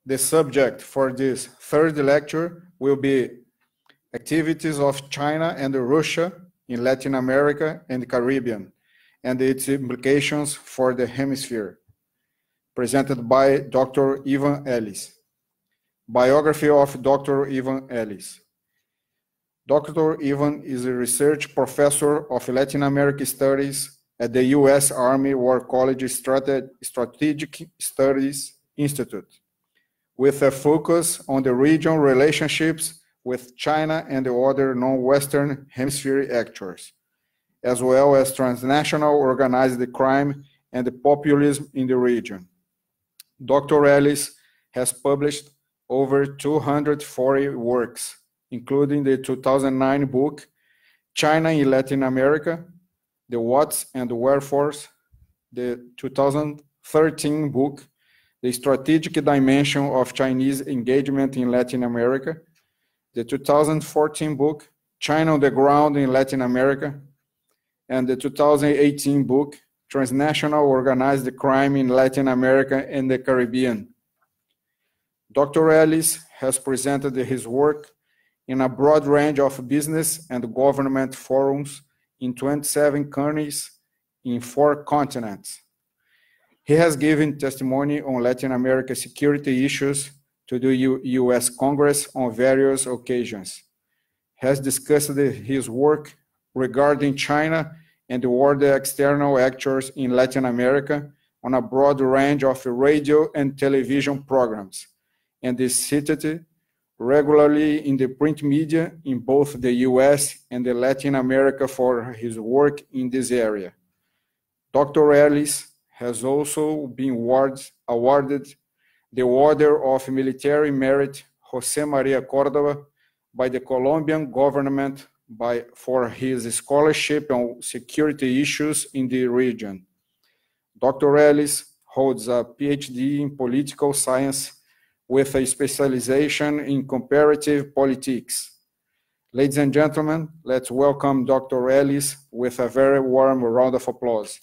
The subject for this third lecture will be activities of China and Russia in Latin America and the Caribbean and its implications for the hemisphere, presented by Dr. Ivan Ellis. Biography of Dr. Ivan Ellis. Dr. Ivan is a research professor of Latin American Studies at the U.S. Army War College Strategic Studies Institute, with a focus on the regional relationships with China and the other non-Western Hemisphere actors, as well as transnational organized crime and the populism in the region. Dr. Ellis has published over 240 works, including the 2009 book, China in Latin America, The Whats and Wherefores, the 2013 book, The Strategic Dimension of Chinese Engagement in Latin America, the 2014 book, China on the Ground in Latin America, and the 2018 book, Transnational Organized Crime in Latin America and the Caribbean. Dr. Ellis has presented his work in a broad range of business and government forums in 27 countries in 4 continents. He has given testimony on Latin America security issues to the U.S. Congress on various occasions, has discussed his work regarding China and the other external actors in Latin America on a broad range of radio and television programs, and is cited regularly in the print media in both the US and the Latin America for his work in this area. Dr. Ellis has also been awarded the Order of Military Merit José María Córdoba by the Colombian government for his scholarship on security issues in the region. Dr. Ellis holds a PhD in political science with a specialization in comparative politics. Ladies and gentlemen, let's welcome Dr. Ellis with a very warm round of applause.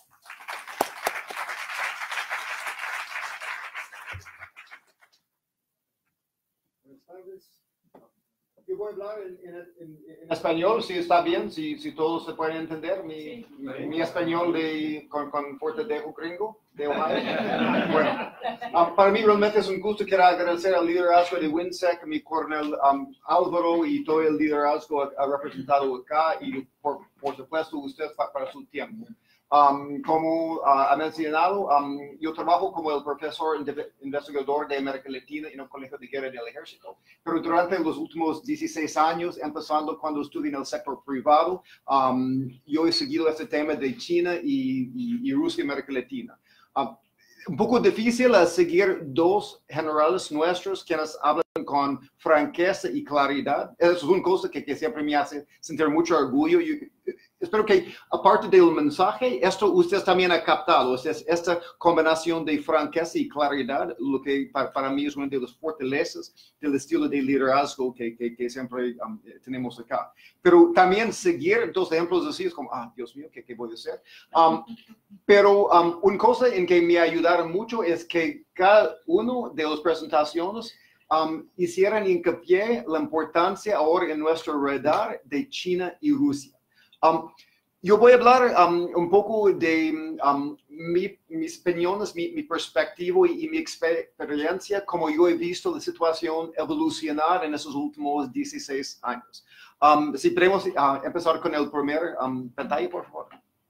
Yo voy a hablar en español, si está bien, si todos se pueden entender. Mi español con fuerte dejo gringo de Ohio. Bueno, para mí realmente es un gusto. Quiero agradecer al liderazgo de WINSEC, mi coronel Álvaro y todo el liderazgo representado acá y por supuesto usted para su tiempo. Como ha mencionado, yo trabajo como el profesor investigador de América Latina en el Colegio de Guerra del Ejército, pero durante los últimos 16 años, empezando cuando estuve en el sector privado, yo he seguido este tema de China y Rusia y América Latina. Un poco difícil seguir 2 generales nuestros quienes hablan con franqueza y claridad. Eso es una cosa que siempre me hace sentir mucho orgullo. Espero que, aparte del mensaje, esto usted también ha captado. Esta combinación de franqueza y claridad, lo que para mí es una de las fortalezas del estilo de liderazgo que siempre tenemos acá. Pero también seguir 2 ejemplos así es como, Dios mío, ¿qué voy a hacer? Pero una cosa en que me ayudaron mucho es que cada uno de las presentaciones hicieran hincapié la importancia ahora en nuestro radar de China y Rusia. Yo voy a hablar un poco de mis opiniones, mi perspectiva y mi experiencia, como yo he visto la situación evolucionar en esos últimos 16 años. Si podemos empezar con el primer pantalla, por favor.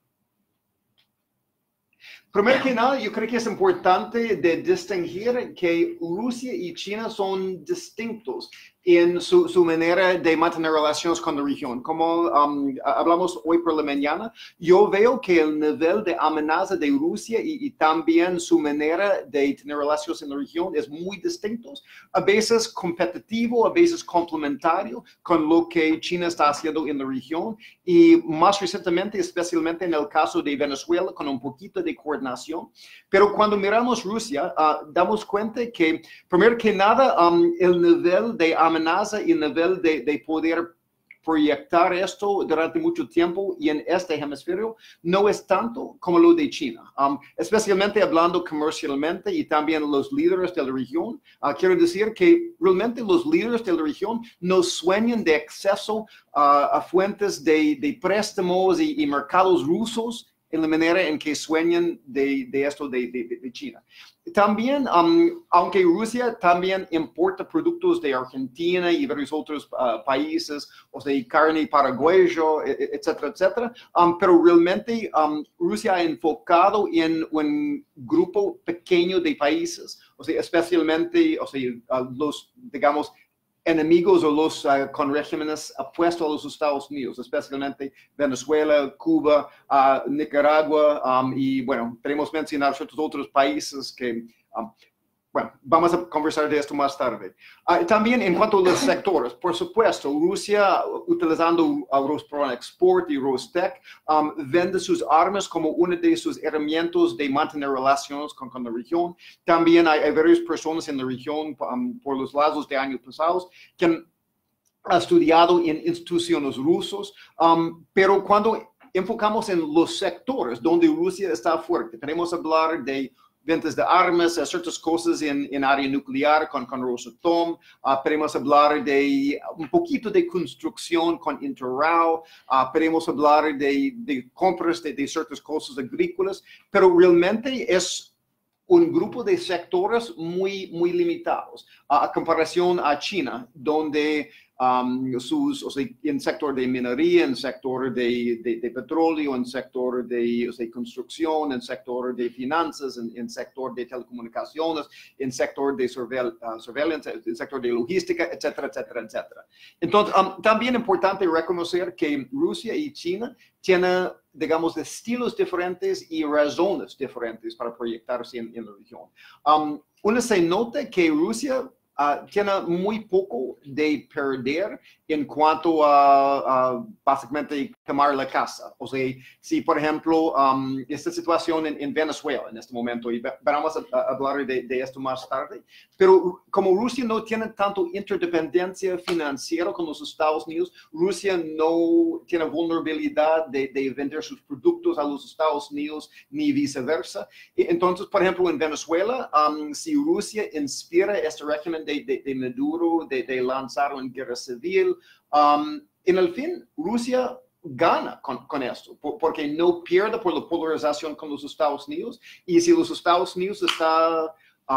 Primero que nada, yo creo que es importante de distinguir que Rusia y China son distintos en su manera de mantener relaciones con la región. Como hablamos hoy por la mañana, yo veo que el nivel de amenaza de Rusia y también su manera de tener relaciones en la región es muy distintos, a veces competitivo, a veces complementario con lo que China está haciendo en la región y más recientemente, especialmente en el caso de Venezuela, con un poquito de coordinación. Pero cuando miramos Rusia, damos cuenta que, primero que nada, el nivel de amenaza y el nivel de poder proyectar esto durante mucho tiempo y en este hemisferio no es tanto como lo de China, especialmente hablando comercialmente y también los líderes de la región. Quiero decir que realmente los líderes de la región no sueñan de acceso a fuentes de préstamos y mercados rusos en la manera en que sueñan de esto de China. También, aunque Rusia también importa productos de Argentina y varios otros países, o sea, carne paraguayo, etcétera, etcétera, pero realmente Rusia ha enfocado en un grupo pequeño de países, o sea, especialmente, o sea, los, digamos, enemigos o los con regímenes opuestos a los Estados Unidos, especialmente Venezuela, Cuba, Nicaragua, y bueno, queremos mencionar ciertos otros países que, bueno, vamos a conversar de esto más tarde. También en cuanto a los sectores, por supuesto, Rusia, utilizando Rospron Export y Rostec, vende sus armas como una de sus herramientas de mantener relaciones con la región. También hay varias personas en la región por los lazos de años pasados que han estudiado en instituciones rusas, pero cuando enfocamos en los sectores donde Rusia está fuerte, queremos hablar de ventas de armas, ciertas cosas en área nuclear con Rosatom. Podemos hablar de un poquito de construcción con Interrao. Podemos hablar de compras de ciertas cosas agrícolas, pero realmente es un grupo de sectores muy limitados a comparación a China, donde o sea, en sector de minería, en sector de petróleo, en sector de, o sea, construcción, en sector de finanzas, en sector de telecomunicaciones, en sector de surveillance, en sector de logística, etcétera, etcétera, etcétera. Entonces, también es importante reconocer que Rusia y China tienen, digamos, estilos diferentes y razones diferentes para proyectarse en la región. Uno se nota que Rusia tiene muy poco de perder en cuanto a básicamente quemar la casa. O sea, si por ejemplo esta situación en Venezuela en este momento, y vamos a hablar de esto más tarde, pero como Rusia no tiene tanto interdependencia financiera con los Estados Unidos, Rusia no tiene vulnerabilidad de vender sus productos a los Estados Unidos ni viceversa. Entonces, por ejemplo, en Venezuela, si Rusia inspira este régimen de Maduro de lanzar una guerra civil, en el fin, Rusia gana con esto, porque no pierde por la polarización con los Estados Unidos, y si los Estados Unidos está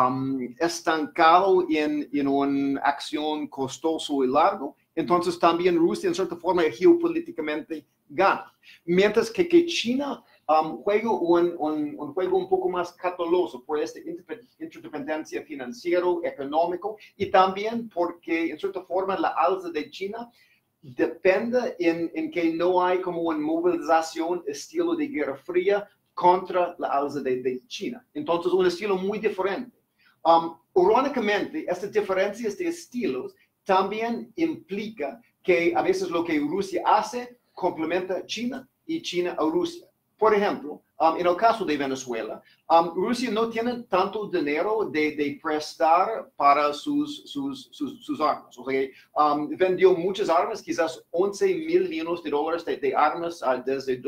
estancado en una acción costosa y larga, entonces también Rusia en cierta forma geopolíticamente gana. Mientras que China juega un juego un poco más cauteloso por esta interdependencia financiera, económico, y también porque en cierta forma la alza de China depende en que no hay como una movilización estilo de Guerra Fría contra la alza de China. Entonces, un estilo muy diferente. Irónicamente, estas diferencias de estilos también implica que a veces lo que Rusia hace complementa a China y China a Rusia. Por ejemplo, en el caso de Venezuela, Rusia no tiene tanto dinero de prestar para sus armas. O sea, vendió muchas armas, quizás 11 mil millones de dólares de armas desde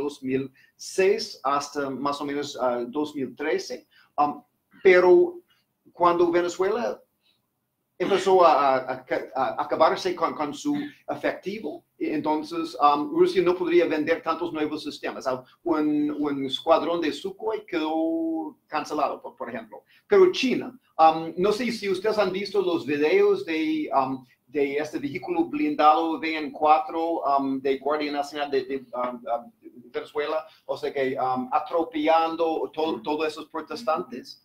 2006 hasta más o menos 2013. Pero cuando Venezuela empezó a acabarse con su efectivo, entonces Rusia no podría vender tantos nuevos sistemas. Un escuadrón de Sukhoi quedó cancelado, por ejemplo. Pero China, no sé si ustedes han visto los videos de este vehículo blindado VN4 de Guardia Nacional de Venezuela, o sea que atropellando todos esos protestantes.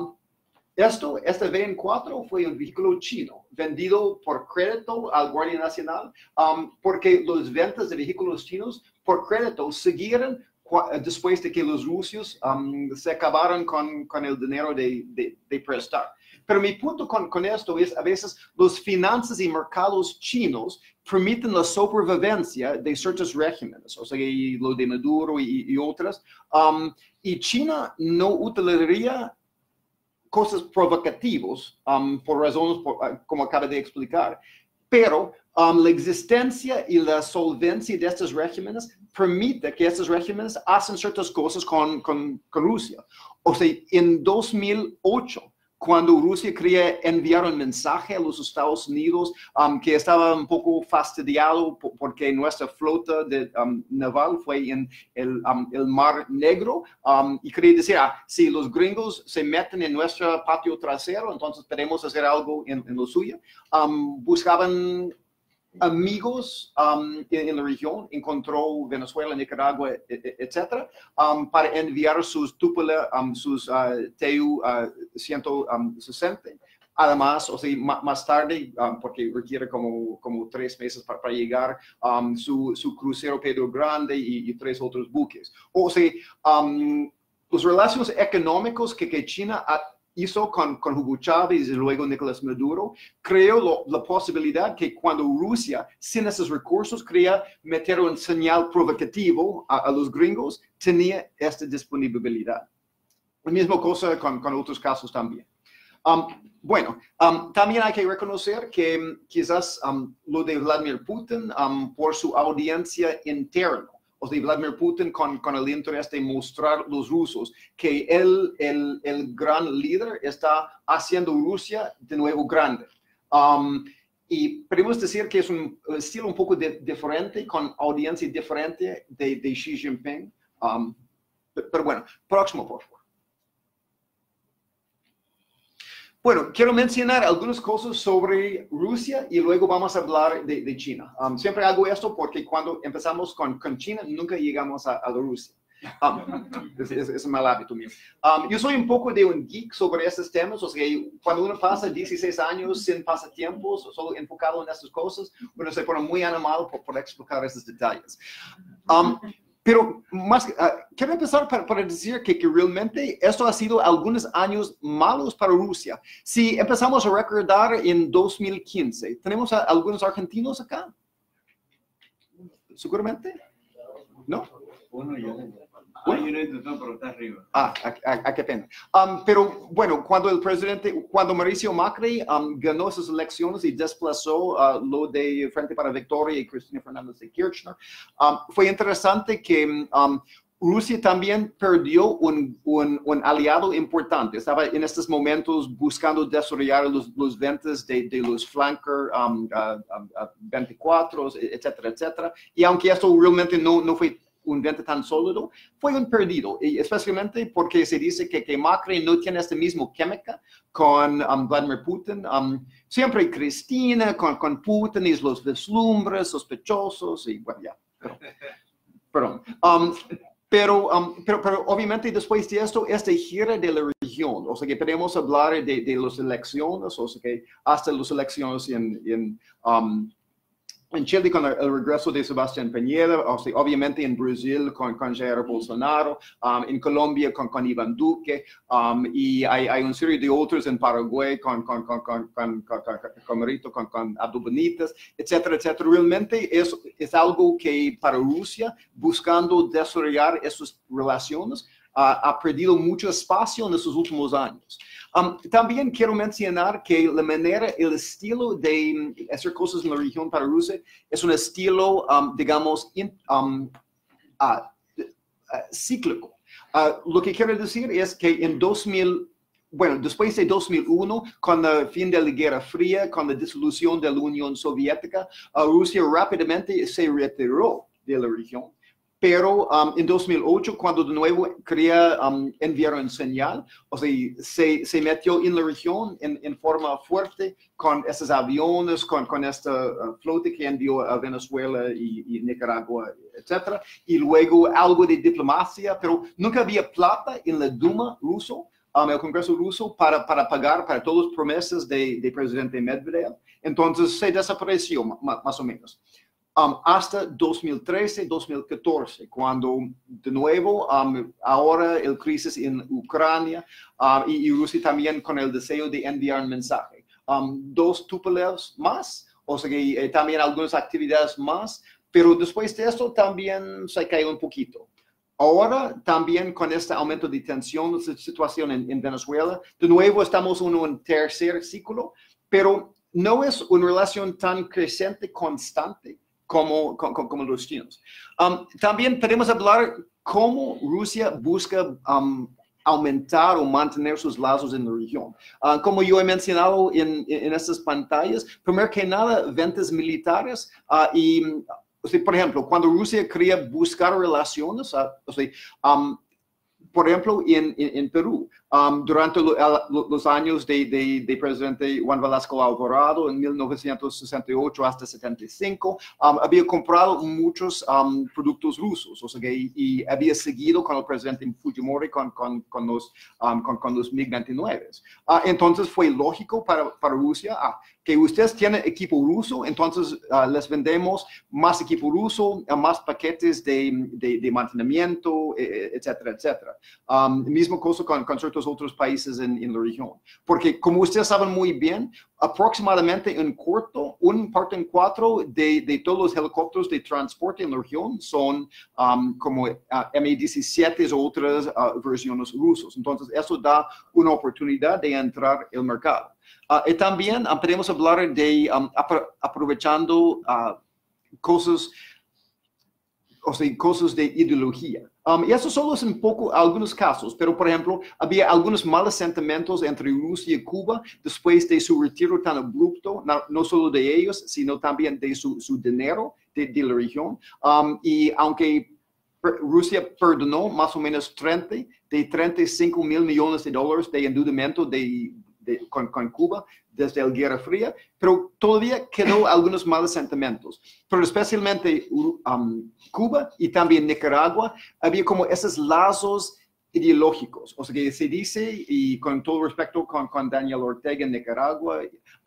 Este VN4 fue un vehículo chino vendido por crédito al Guardia Nacional, porque las ventas de vehículos chinos por crédito siguieron después de que los rusos se acabaron con el dinero de prestar. Pero mi punto con esto es, a veces las finanzas y mercados chinos permiten la sobrevivencia de ciertos regímenes, o sea, lo de Maduro y otras, y China no utilizaría cosas provocativas por razones como acaba de explicar. pero la existencia y la solvencia de estos regímenes permite que estos regímenes hacen ciertas cosas con Rusia. O sea, en 2008, cuando Rusia quería enviar un mensaje a los Estados Unidos que estaba un poco fastidiado porque nuestra flota naval fue en el Mar Negro y quería decir, si los gringos se meten en nuestro patio trasero, entonces podemos hacer algo en lo suyo. Buscaban amigos en la región, encontró Venezuela, Nicaragua, etcétera, para enviar sus Tupolev, sus Tu-160. Además, o sea, más tarde, porque requiere como 3 meses para llegar, su crucero Pedro Grande y 3 otros buques. O sea, las relaciones económicas que China hizo con Hugo Chávez y luego Nicolás Maduro, creó la posibilidad que cuando Rusia, sin esos recursos, quería meter un señal provocativo a los gringos, tenía esta disponibilidad. La misma cosa con otros casos también. También hay que reconocer que quizás lo de Vladimir Putin, por su audiencia interna, o sea, Vladimir Putin con el interés de mostrar a los rusos que él, el gran líder, está haciendo Rusia de nuevo grande. Y podemos decir que es un estilo un poco diferente, con audiencia diferente de Xi Jinping. Pero bueno, próximo, por favor. Bueno, quiero mencionar algunas cosas sobre Rusia y luego vamos a hablar de China. Siempre hago esto porque cuando empezamos con China nunca llegamos a Rusia. Es un mal hábito mío. Yo soy un poco de un geek sobre estos temas, o sea, cuando uno pasa 16 años sin pasatiempos, solo enfocado en estas cosas, uno se pone muy animado por explicar estos detalles. Pero quiero empezar para decir que realmente esto ha sido algunos años malos para Rusia. Si empezamos a recordar en 2015, ¿tenemos algunos argentinos acá? ¿Seguramente? ¿No? Uno ya. Yo no intentó, pero está arriba. Qué pena. Pero bueno, cuando Mauricio Macri ganó esas elecciones y desplazó lo de Frente para Victoria y Cristina Fernández de Kirchner, fue interesante que Rusia también perdió un aliado importante. Estaba en estos momentos buscando desarrollar los ventas de los Flanker 24, etcétera, etcétera. Y aunque esto realmente no fue un venta tan sólido, fue un perdido, y especialmente porque se dice que Macri no tiene esta misma química con Vladimir Putin. Siempre Cristina con Putin y los vislumbres sospechosos, y bueno, ya. Perdón. Pero obviamente después de esto, esta gira de la región, o sea que podemos hablar de las elecciones, o sea que hasta las elecciones en Chile con el regreso de Sebastián Piñera, o sea, obviamente en Brasil con Jair Bolsonaro, en Colombia con Iván Duque, y hay una serie de otros en Paraguay con Marito, con Abdo Benítez, etcétera, etcétera. Realmente es algo que para Rusia, buscando desarrollar esas relaciones, ha perdido mucho espacio en estos últimos años. También quiero mencionar que la manera, el estilo de hacer cosas en la región para Rusia es un estilo, digamos, cíclico. Lo que quiero decir es que después de 2001, con el fin de la Guerra Fría, con la disolución de la Unión Soviética, Rusia rápidamente se retiró de la región. Pero en 2008, cuando de nuevo quería enviar una señal, o sea, se metió en la región en forma fuerte con esos aviones, con esta flota que envió a Venezuela y Nicaragua, etc. Y luego algo de diplomacia, pero nunca había plata en la Duma ruso, el Congreso ruso, para pagar para todas las promesas de presidente Medvedev. Entonces se desapareció más o menos. Hasta 2013, 2014, cuando de nuevo, ahora el crisis en Ucrania y Rusia también con el deseo de enviar un mensaje. 2 Tupolevs más, o sea que también algunas actividades más, pero después de esto también se cae un poquito. Ahora también con este aumento de tensión, la situación en Venezuela, de nuevo estamos en un tercer ciclo, pero no es una relación tan creciente, constante como los chinos. También podemos hablar cómo Rusia busca aumentar o mantener sus lazos en la región. Como yo he mencionado en estas pantallas, primero que nada, ventas militares y, por ejemplo, cuando Rusia quería buscar relaciones, por ejemplo, en Perú, durante los años de presidente Juan Velasco Alvarado, en 1968 hasta 75, había comprado muchos productos rusos, y había seguido con el presidente Fujimori con los MiG-29. Entonces fue lógico para Rusia que ustedes tienen equipo ruso, entonces les vendemos más equipo ruso, más paquetes de mantenimiento, etcétera, etcétera. Mismo cosa con ciertos otros países en la región. Porque como ustedes saben muy bien, aproximadamente en corto, un parte en cuatro de todos los helicópteros de transporte en la región son como Mi-17 o otras versiones rusas. Entonces eso da una oportunidad de entrar al mercado. Y también podemos hablar de aprovechando cosas de ideología. Y eso solo es un poco algunos casos, pero por ejemplo, había algunos malos sentimientos entre Rusia y Cuba después de su retiro tan abrupto, no solo de ellos, sino también de su dinero de la región. Y aunque Rusia perdonó más o menos 35 mil millones de dólares de endeudamiento con Cuba desde la Guerra Fría, pero todavía quedó algunos malos sentimientos. Pero especialmente Cuba y también Nicaragua, había como esos lazos ideológicos. O sea, que se dice, y con todo respeto con Daniel Ortega en Nicaragua,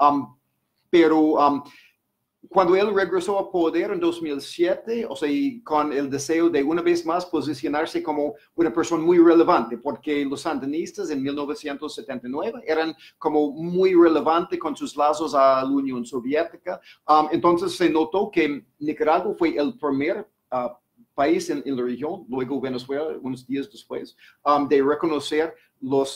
pero cuando él regresó a poder en 2007, o sea, con el deseo de una vez más posicionarse como una persona muy relevante, porque los sandinistas en 1979 eran como muy relevantes con sus lazos a la Unión Soviética. Entonces se notó que Nicaragua fue el primer país en la región, luego Venezuela, unos días después, de reconocer los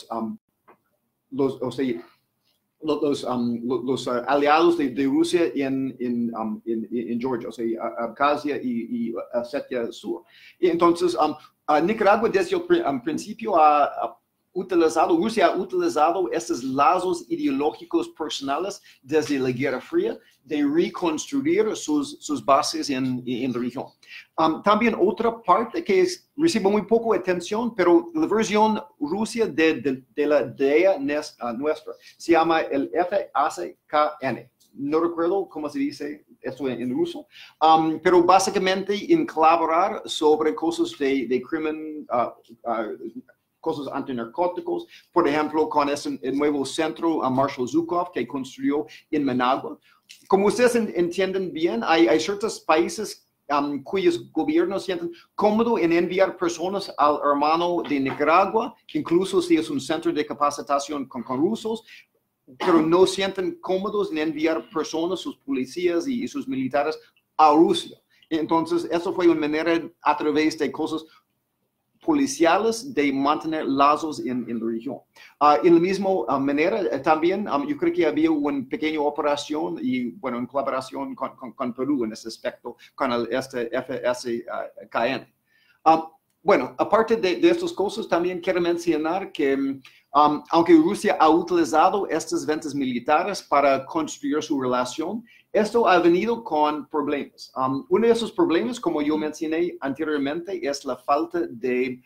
aliados de Rusia en Georgia, o sea, Abjasia y Osetia del Sur. Y entonces, Nicaragua desde el principio Rusia ha utilizado estos lazos ideológicos personales desde la Guerra Fría de reconstruir sus bases en la región. También otra parte que recibe muy poco atención, pero la versión Rusia de la idea nuestra se llama el FACKN. No recuerdo cómo se dice esto en ruso, pero básicamente en colaborar sobre cosas de crimen, cosas antinarcóticos, por ejemplo, con el nuevo centro Marshall Zhukov que construyó en Managua. Como ustedes entienden bien, hay ciertos países cuyos gobiernos sienten cómodo en enviar personas al hermano de Nicaragua, incluso si es un centro de capacitación con rusos, pero no sienten cómodos en enviar personas, sus policías y sus militares a Rusia. Entonces, eso fue una manera a través de cosas policiales de mantener lazos en la región. En la misma manera, también yo creo que había una pequeña operación y, bueno, en colaboración con Perú en ese aspecto, con el FSKN. Bueno, aparte de estas cosas, también quiero mencionar que aunque Rusia ha utilizado estas ventas militares para construir su relación, esto ha venido con problemas. Uno de esos problemas, como yo mencioné anteriormente, es la falta de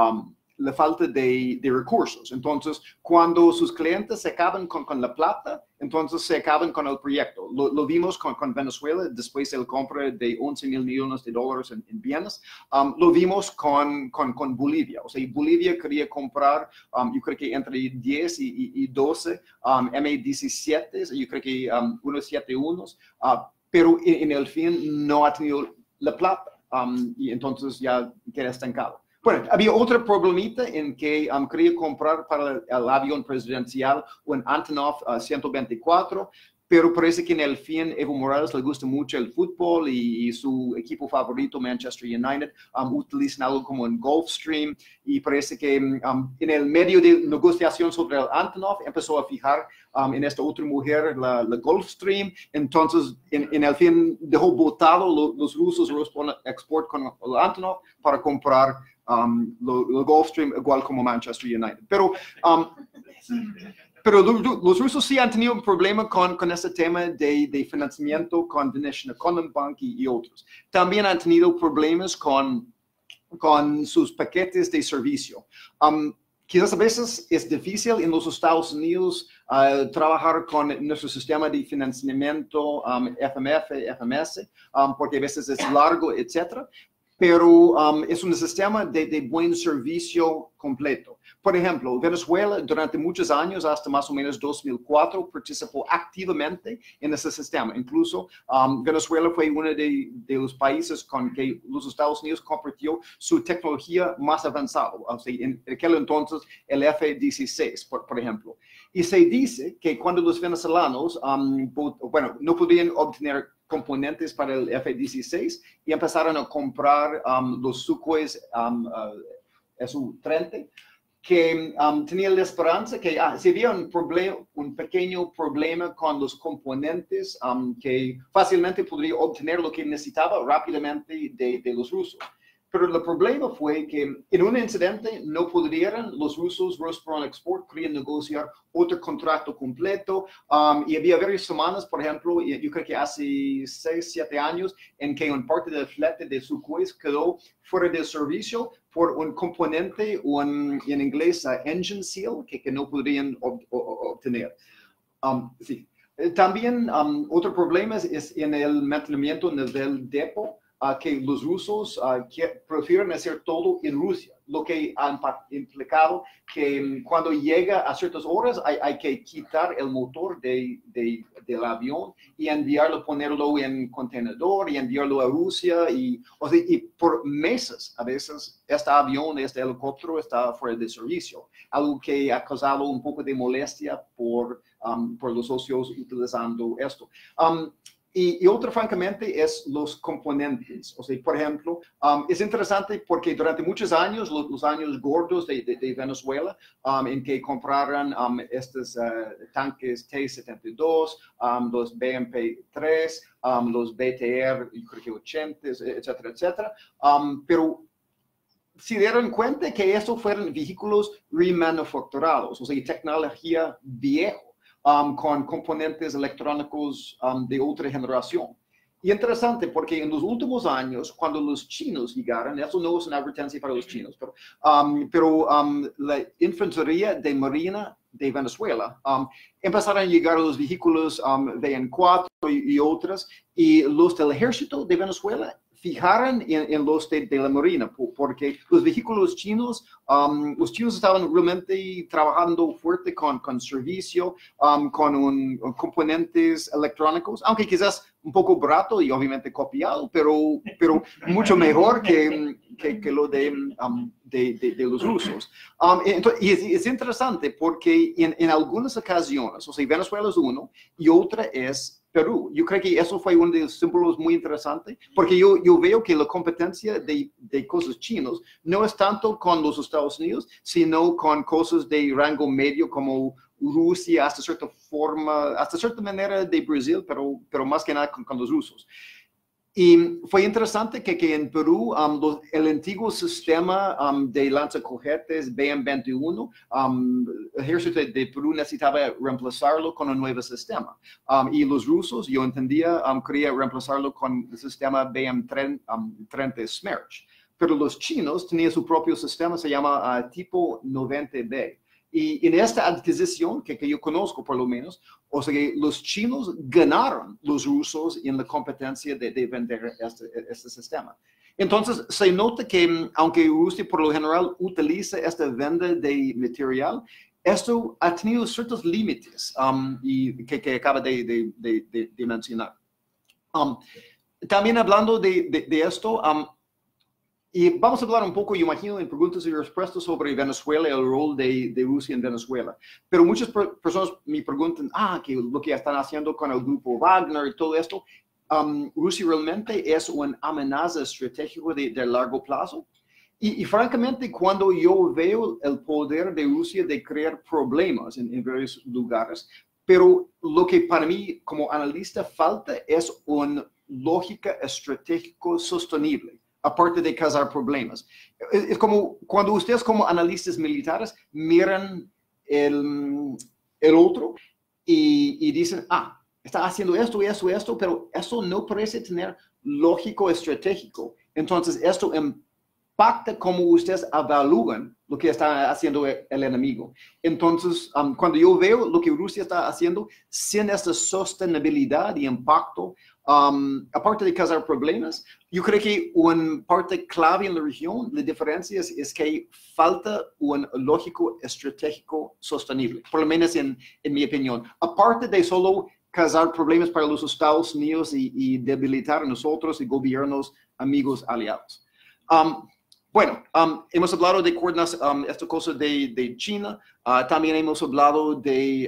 recursos. Entonces, cuando sus clientes se acaban con la plata, entonces se acaban con el proyecto. Lo vimos con Venezuela después de la compra de 11 mil millones de dólares en bienes. Lo vimos con Bolivia. O sea, Bolivia quería comprar, yo creo que entre 10 y 12 Mi-17, yo creo que unos 7-1, pero en el fin no ha tenido la plata. Y entonces ya queda estancado. Bueno, había otro problemita en que quería comprar para el avión presidencial un Antonov 124, pero parece que en el fin Evo Morales le gusta mucho el fútbol y su equipo favorito, Manchester United, utilizan algo como un Gulfstream, y parece que en el medio de negociación sobre el Antonov empezó a fijar en esta otra mujer la Gulfstream. Entonces en el fin dejó botado los rusos export con el Antonov para comprar el Gulfstream igual como Manchester United. Pero los rusos sí han tenido un problema con este tema de financiamiento con The National Economic Bank y otros. También han tenido problemas con sus paquetes de servicio. Quizás a veces es difícil en los Estados Unidos trabajar con nuestro sistema de financiamiento FMF, FMS, porque a veces es largo, etcétera. Pero es un sistema de buen servicio completo. Por ejemplo, Venezuela durante muchos años, hasta más o menos 2004, participó activamente en ese sistema. Incluso Venezuela fue uno de los países con que los Estados Unidos compartió su tecnología más avanzada. O sea, en aquel entonces el F-16, por ejemplo. Y se dice que cuando los venezolanos, no podían obtener componentes para el F-16 y empezaron a comprar los Sukhoi Su-30, que tenían la esperanza que si había un pequeño problema con los componentes, que fácilmente podría obtener lo que necesitaba rápidamente de los rusos. Pero el problema fue que en un incidente no podrían los rusos, Rosatom Export, querían negociar otro contrato completo. Y había varias semanas, por ejemplo, yo creo que hace 6, 7 años, en que una parte del flete de Sukhoi quedó fuera de servicio por un componente, en inglés, engine seal, que no podrían obtener. Sí. También otro problema es en el mantenimiento nivel depo. Que los rusos prefieren hacer todo en Rusia, lo que ha implicado que cuando llega a ciertas horas hay que quitar el motor del avión y enviarlo, ponerlo en contenedor y enviarlo a Rusia. Y por meses, a veces, este avión, este helicóptero está fuera de servicio, algo que ha causado un poco de molestia por los socios utilizando esto. Y otro, francamente, es los componentes. O sea, por ejemplo, es interesante porque durante muchos años, los años gordos de Venezuela, en que compraron estos tanques T-72, los BMP-3, los BTR, yo creo que 80, etcétera, etcétera. Pero se dieron cuenta que estos fueron vehículos remanufacturados, o sea, tecnología vieja. Con componentes electrónicos de otra generación. Y interesante porque en los últimos años, cuando los chinos llegaron, eso no es una advertencia para los chinos, pero la infantería de marina de Venezuela empezaron a llegar los vehículos VN4 y otras, y los del ejército de Venezuela fijaron en los de la marina, porque los vehículos chinos, los chinos estaban realmente trabajando fuerte con servicio, con componentes electrónicos, aunque quizás un poco barato y obviamente copiado, pero mucho mejor que lo de los rusos. Y es interesante porque en algunas ocasiones, o sea, Venezuela es uno y otra es Perú. Yo creo que eso fue uno de los símbolos muy interesantes, porque yo veo que la competencia de cosas chinos no es tanto con los Estados Unidos, sino con cosas de rango medio como Rusia, hasta cierta forma, hasta cierta manera de Brasil, pero más que nada con los rusos. Y fue interesante que en Perú el antiguo sistema de lanzacohetes BM-21, el ejército de Perú necesitaba reemplazarlo con un nuevo sistema. Y los rusos, yo entendía, querían reemplazarlo con el sistema BM-30 Smerch. Pero los chinos tenían su propio sistema, se llama tipo 90B. Y en esta adquisición, que yo conozco por lo menos, o sea que los chinos ganaron los rusos en la competencia de vender este sistema. Entonces, se nota que aunque Rusia por lo general utiliza esta venta de material, esto ha tenido ciertos límites y que acaba de mencionar. También hablando de esto, Y vamos a hablar un poco, yo imagino, en preguntas y respuestas sobre Venezuela, el rol de Rusia en Venezuela. Pero muchas personas me preguntan, que lo que están haciendo con el grupo Wagner y todo esto, Rusia realmente es una amenaza estratégica de largo plazo. Y francamente, cuando yo veo el poder de Rusia de crear problemas en varios lugares, pero lo que para mí como analista falta es una lógica estratégica sostenible, aparte de causar problemas. Es como cuando ustedes como analistas militares miran el otro y dicen, está haciendo esto, pero eso no parece tener lógico estratégico. Entonces, esto impacta cómo ustedes evalúan lo que está haciendo el enemigo. Entonces, cuando yo veo lo que Rusia está haciendo sin esta sostenibilidad y impacto, aparte de causar problemas, yo creo que una parte clave en la región, la diferencia es que falta un lógico estratégico sostenible, por lo menos en mi opinión. Aparte de solo causar problemas para los Estados Unidos y debilitar a nosotros y gobiernos amigos aliados. Bueno, hemos hablado de coordinación, esta cosa de China, también hemos hablado de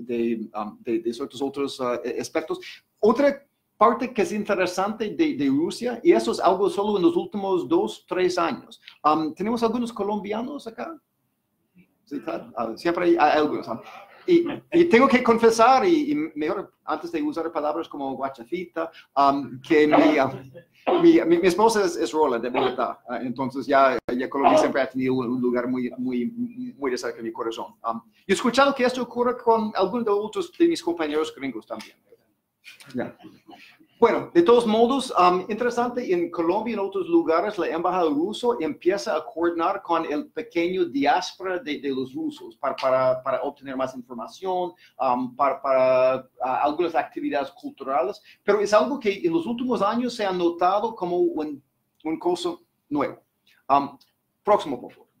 ciertos otros aspectos. Otra parte que es interesante de Rusia, y eso es algo solo en los últimos 2-3 años. ¿Tenemos algunos colombianos acá? Sí, claro. Siempre hay algunos. Y tengo que confesar, y mejor antes de usar palabras como guachafita, que mi esposa es Rola de Bogotá, entonces ya Colombia siempre ha tenido un lugar muy de cerca de mi corazón. Yo he escuchado que esto ocurre con algunos de otros de mis compañeros gringos también. Yeah. Bueno, de todos modos, interesante, en Colombia y en otros lugares, la embajada rusa empieza a coordinar con el pequeño diáspora de los rusos para obtener más información, para algunas actividades culturales, pero es algo que en los últimos años se ha notado como un cosa nuevo. Próximo, por favor.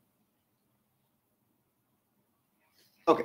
Ok.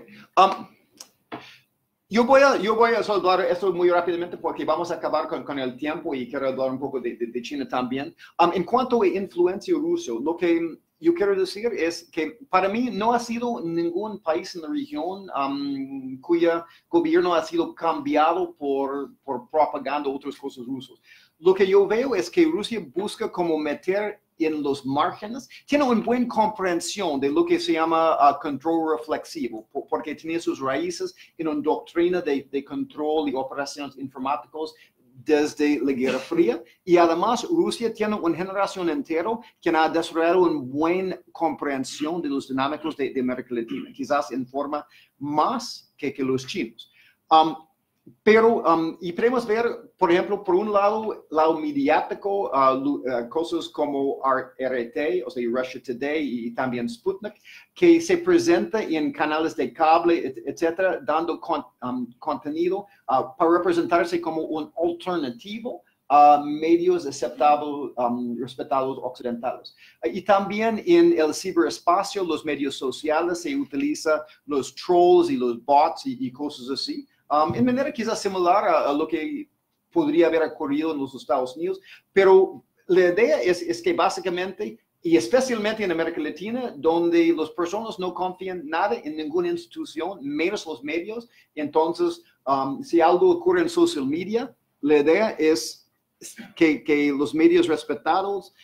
Yo voy a solo hablar esto muy rápidamente porque vamos a acabar con el tiempo y quiero hablar un poco de China también. En cuanto a influencia rusa, lo que yo quiero decir es que para mí no ha sido ningún país en la región cuyo gobierno ha sido cambiado por propaganda o otras cosas rusas. Lo que yo veo es que Rusia busca como meter en los márgenes, tiene una buena comprensión de lo que se llama control reflexivo, porque tiene sus raíces en una doctrina de control y operaciones informáticos desde la Guerra Fría, y además Rusia tiene una generación entera que ha desarrollado una buena comprensión de los dinámicos de América Latina, quizás en forma más que los chinos. Pero, y podemos ver, por ejemplo, por un lado mediático, cosas como RT, o sea, Russia Today y también Sputnik, que se presenta en canales de cable, etcétera, dando contenido para representarse como un alternativo a medios respetados occidentales. Y también en el ciberespacio, los medios sociales, se utilizan los trolls y los bots y cosas así. En manera quizás similar a lo que podría haber ocurrido en los Estados Unidos, pero la idea es que básicamente, y especialmente en América Latina, donde las personas no confían nada en ninguna institución, menos los medios, entonces si algo ocurre en social media, la idea es que los medios respetados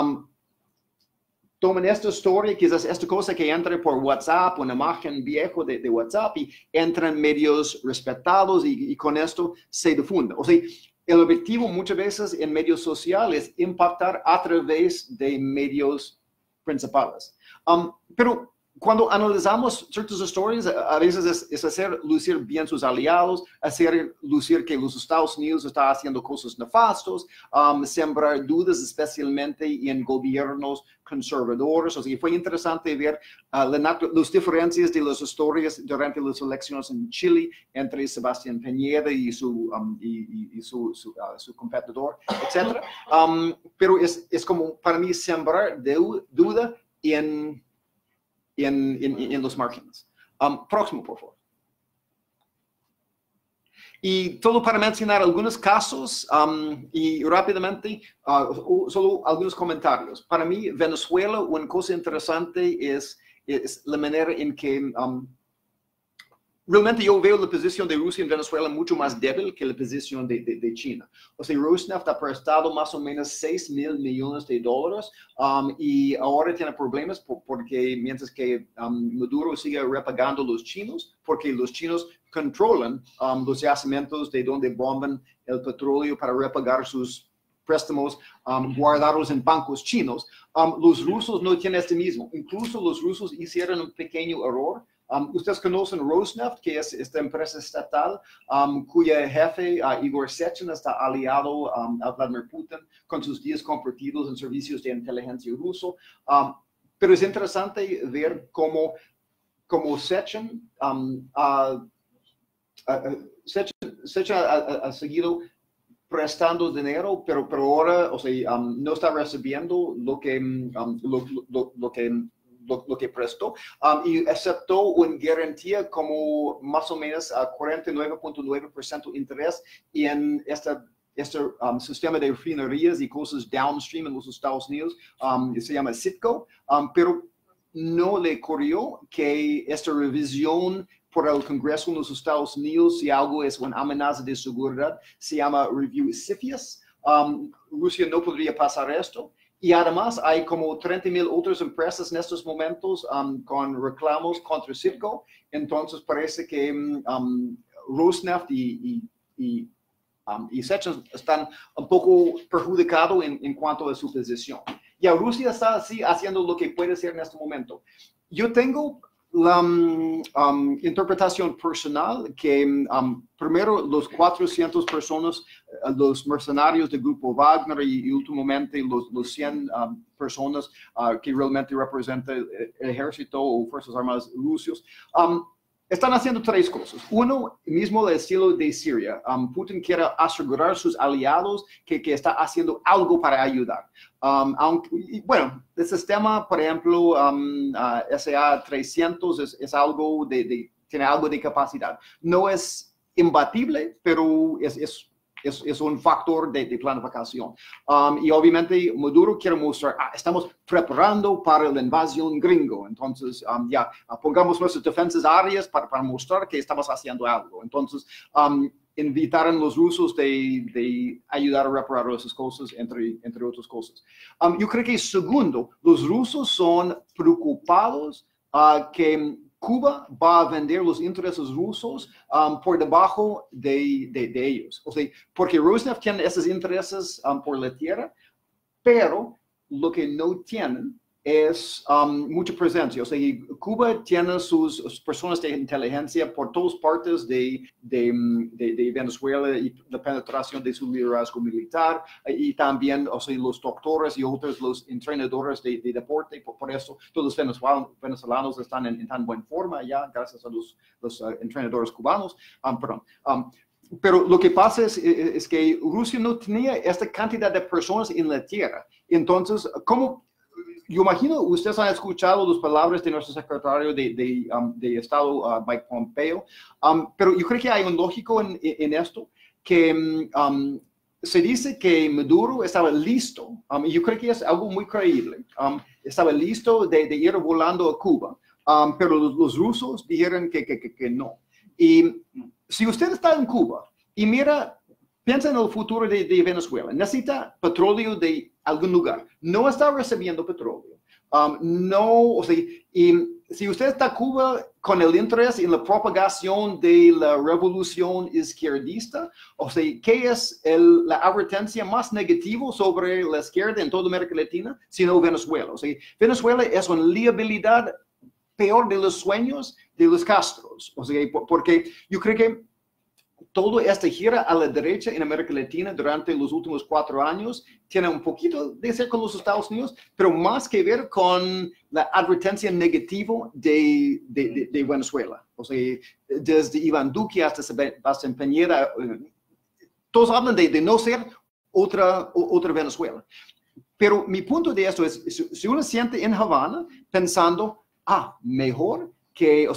tomen esta historia, quizás esta cosa que entre por WhatsApp, una imagen viejo de WhatsApp, y entran medios respetados y con esto se difunda. O sea, el objetivo muchas veces en medios sociales es impactar a través de medios principales. Pero cuando analizamos ciertas historias, a veces es hacer lucir bien sus aliados, hacer lucir que los Estados Unidos están haciendo cosas nefastas, sembrar dudas especialmente en gobiernos conservadores. O sea, fue interesante ver las diferencias de las historias durante las elecciones en Chile entre Sebastián Piñera y su competidor, etc. Pero es como para mí sembrar duda en los márgenes. Próximo, por favor. Y solo para mencionar algunos casos y rápidamente, solo algunos comentarios. Para mí, Venezuela, una cosa interesante es la manera en que realmente yo veo la posición de Rusia en Venezuela mucho más débil que la posición de China. O sea, Rosneft ha prestado más o menos $6,000 millones y ahora tiene problemas porque mientras que Maduro sigue repagando a los chinos, porque los chinos controlan los yacimientos de donde bomban el petróleo para repagar sus préstamos guardados en bancos chinos. Los rusos no tienen este mismo. Incluso los rusos hicieron un pequeño error. Ustedes conocen Rosneft, que es esta empresa estatal cuya jefe, Igor Sechin, está aliado a Vladimir Putin con sus días convertidos en servicios de inteligencia ruso. Pero es interesante ver cómo Sechin ha seguido prestando dinero, pero ahora, o sea, no está recibiendo lo que prestó y aceptó una garantía como más o menos 49.9% interés en este sistema de refinerías y cosas downstream en los Estados Unidos, se llama Citgo, pero no le ocurrió que esta revisión por el Congreso en los Estados Unidos, si algo es una amenaza de seguridad, se llama Review CFIUS. Rusia no podría pasar esto. Y además hay como 30,000 otras empresas en estos momentos con reclamos contra Citgo. Entonces parece que Rosneft y Sechin están un poco perjudicados en cuanto a su posición. Ya Rusia está así haciendo lo que puede hacer en este momento. Yo tengo la interpretación personal que primero los 400 personas, los mercenarios del grupo Wagner y últimamente los 100 personas que realmente representan el ejército o fuerzas armadas rusos, están haciendo tres cosas. Uno, mismo el estilo de Siria. Putin quiere asegurar a sus aliados que está haciendo algo para ayudar. Bueno, el sistema, por ejemplo, SA-300 es algo tiene algo de capacidad. No es imbatible, pero es un factor de planificación. Y obviamente Maduro quiere mostrar, estamos preparando para la invasión gringo. Entonces, pongamos nuestras defensas aéreas para mostrar que estamos haciendo algo. Entonces, invitaron a los rusos de ayudar a reparar esas cosas, entre otras cosas. Yo creo que segundo, los rusos son preocupados que Cuba va a vender los intereses rusos por debajo de ellos. O sea, porque Rosneft tiene esos intereses por la tierra, pero lo que no tienen es mucha presencia. O sea, Cuba tiene sus personas de inteligencia por todas partes de Venezuela y la penetración de su liderazgo militar y también, o sea, los doctores y otros, los entrenadores de deporte. Por eso todos los venezolanos están en tan buena forma ya, gracias a los entrenadores cubanos. Pero lo que pasa es que Rusia no tenía esta cantidad de personas en la tierra. Entonces, yo imagino, ustedes han escuchado las palabras de nuestro secretario de Estado, Mike Pompeo, pero yo creo que hay un lógico en esto, que se dice que Maduro estaba listo, y yo creo que es algo muy creíble, estaba listo de ir volando a Cuba, pero los rusos dijeron que no. Y si usted está en Cuba y piensa en el futuro de Venezuela, necesita petróleo de algún lugar, no está recibiendo petróleo. O sea, y si usted está en Cuba con el interés en la propagación de la revolución izquierdista, o sea, ¿qué es la advertencia más negativa sobre la izquierda en toda América Latina? Sino Venezuela. O sea, Venezuela es una liabilidad peor de los sueños de los Castros. O sea, porque yo creo que todo esta gira a la derecha en América Latina durante los últimos 4 años tiene un poquito de ser con los Estados Unidos, pero más que ver con la advertencia negativa de Venezuela. O sea, desde Iván Duque hasta Sebastián Piñera, todos hablan de no ser otra Venezuela. Pero mi punto de esto es, si uno siente en Havana pensando, mejor que, o sea,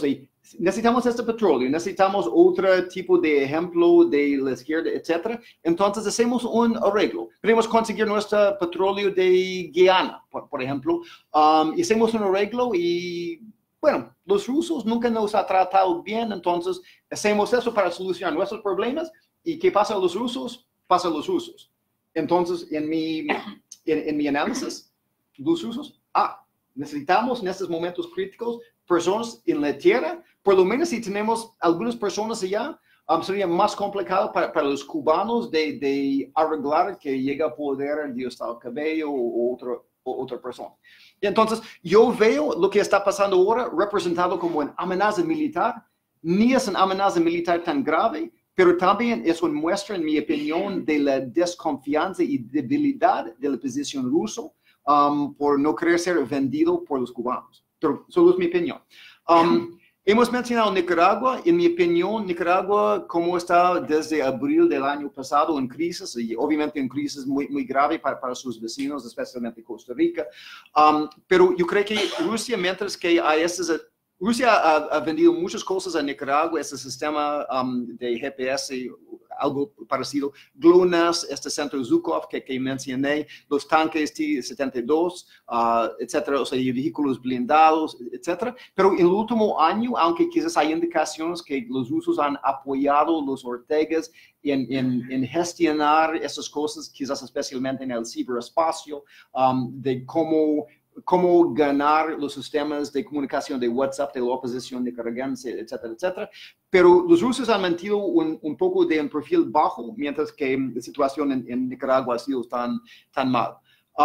necesitamos este petróleo, necesitamos otro tipo de ejemplo de la izquierda, etcétera. Entonces hacemos un arreglo. Queremos conseguir nuestro petróleo de Guyana, por ejemplo. Hacemos un arreglo y, bueno, los rusos nunca nos han tratado bien, entonces hacemos eso para solucionar nuestros problemas. ¿Y qué pasa a los rusos? Pasa a los rusos. Entonces, en mi análisis, los rusos, necesitamos en estos momentos críticos personas en la tierra, por lo menos si tenemos algunas personas allá, sería más complicado para los cubanos de arreglar que llegue a poder Diosdado Cabello o otra persona. Y entonces, yo veo lo que está pasando ahora representado como una amenaza militar. Ni es una amenaza militar tan grave, pero también es una muestra, en mi opinión, de la desconfianza y debilidad de la posición rusa por no querer ser vendido por los cubanos. Pero solo es mi opinión. Hemos mencionado Nicaragua. En mi opinión, Nicaragua, como está desde abril del año pasado en crisis, y obviamente en crisis muy, muy grave para sus vecinos, especialmente Costa Rica. Pero yo creo que Rusia, mientras que hay Rusia ha vendido muchas cosas a Nicaragua, este sistema de GPS, algo parecido, GLONASS, este centro Zhukov que mencioné, los tanques T-72, etcétera, o sea, vehículos blindados, etcétera. Pero en el último año, aunque quizás hay indicaciones que los rusos han apoyado a los Ortegas en gestionar esas cosas, quizás especialmente en el ciberespacio, de cómo ganar los sistemas de comunicación de WhatsApp de la oposición nicaragüense, etcétera, etcétera. Pero los rusos han mantenido un poco de un perfil bajo, mientras que la situación en Nicaragua ha sido tan mal.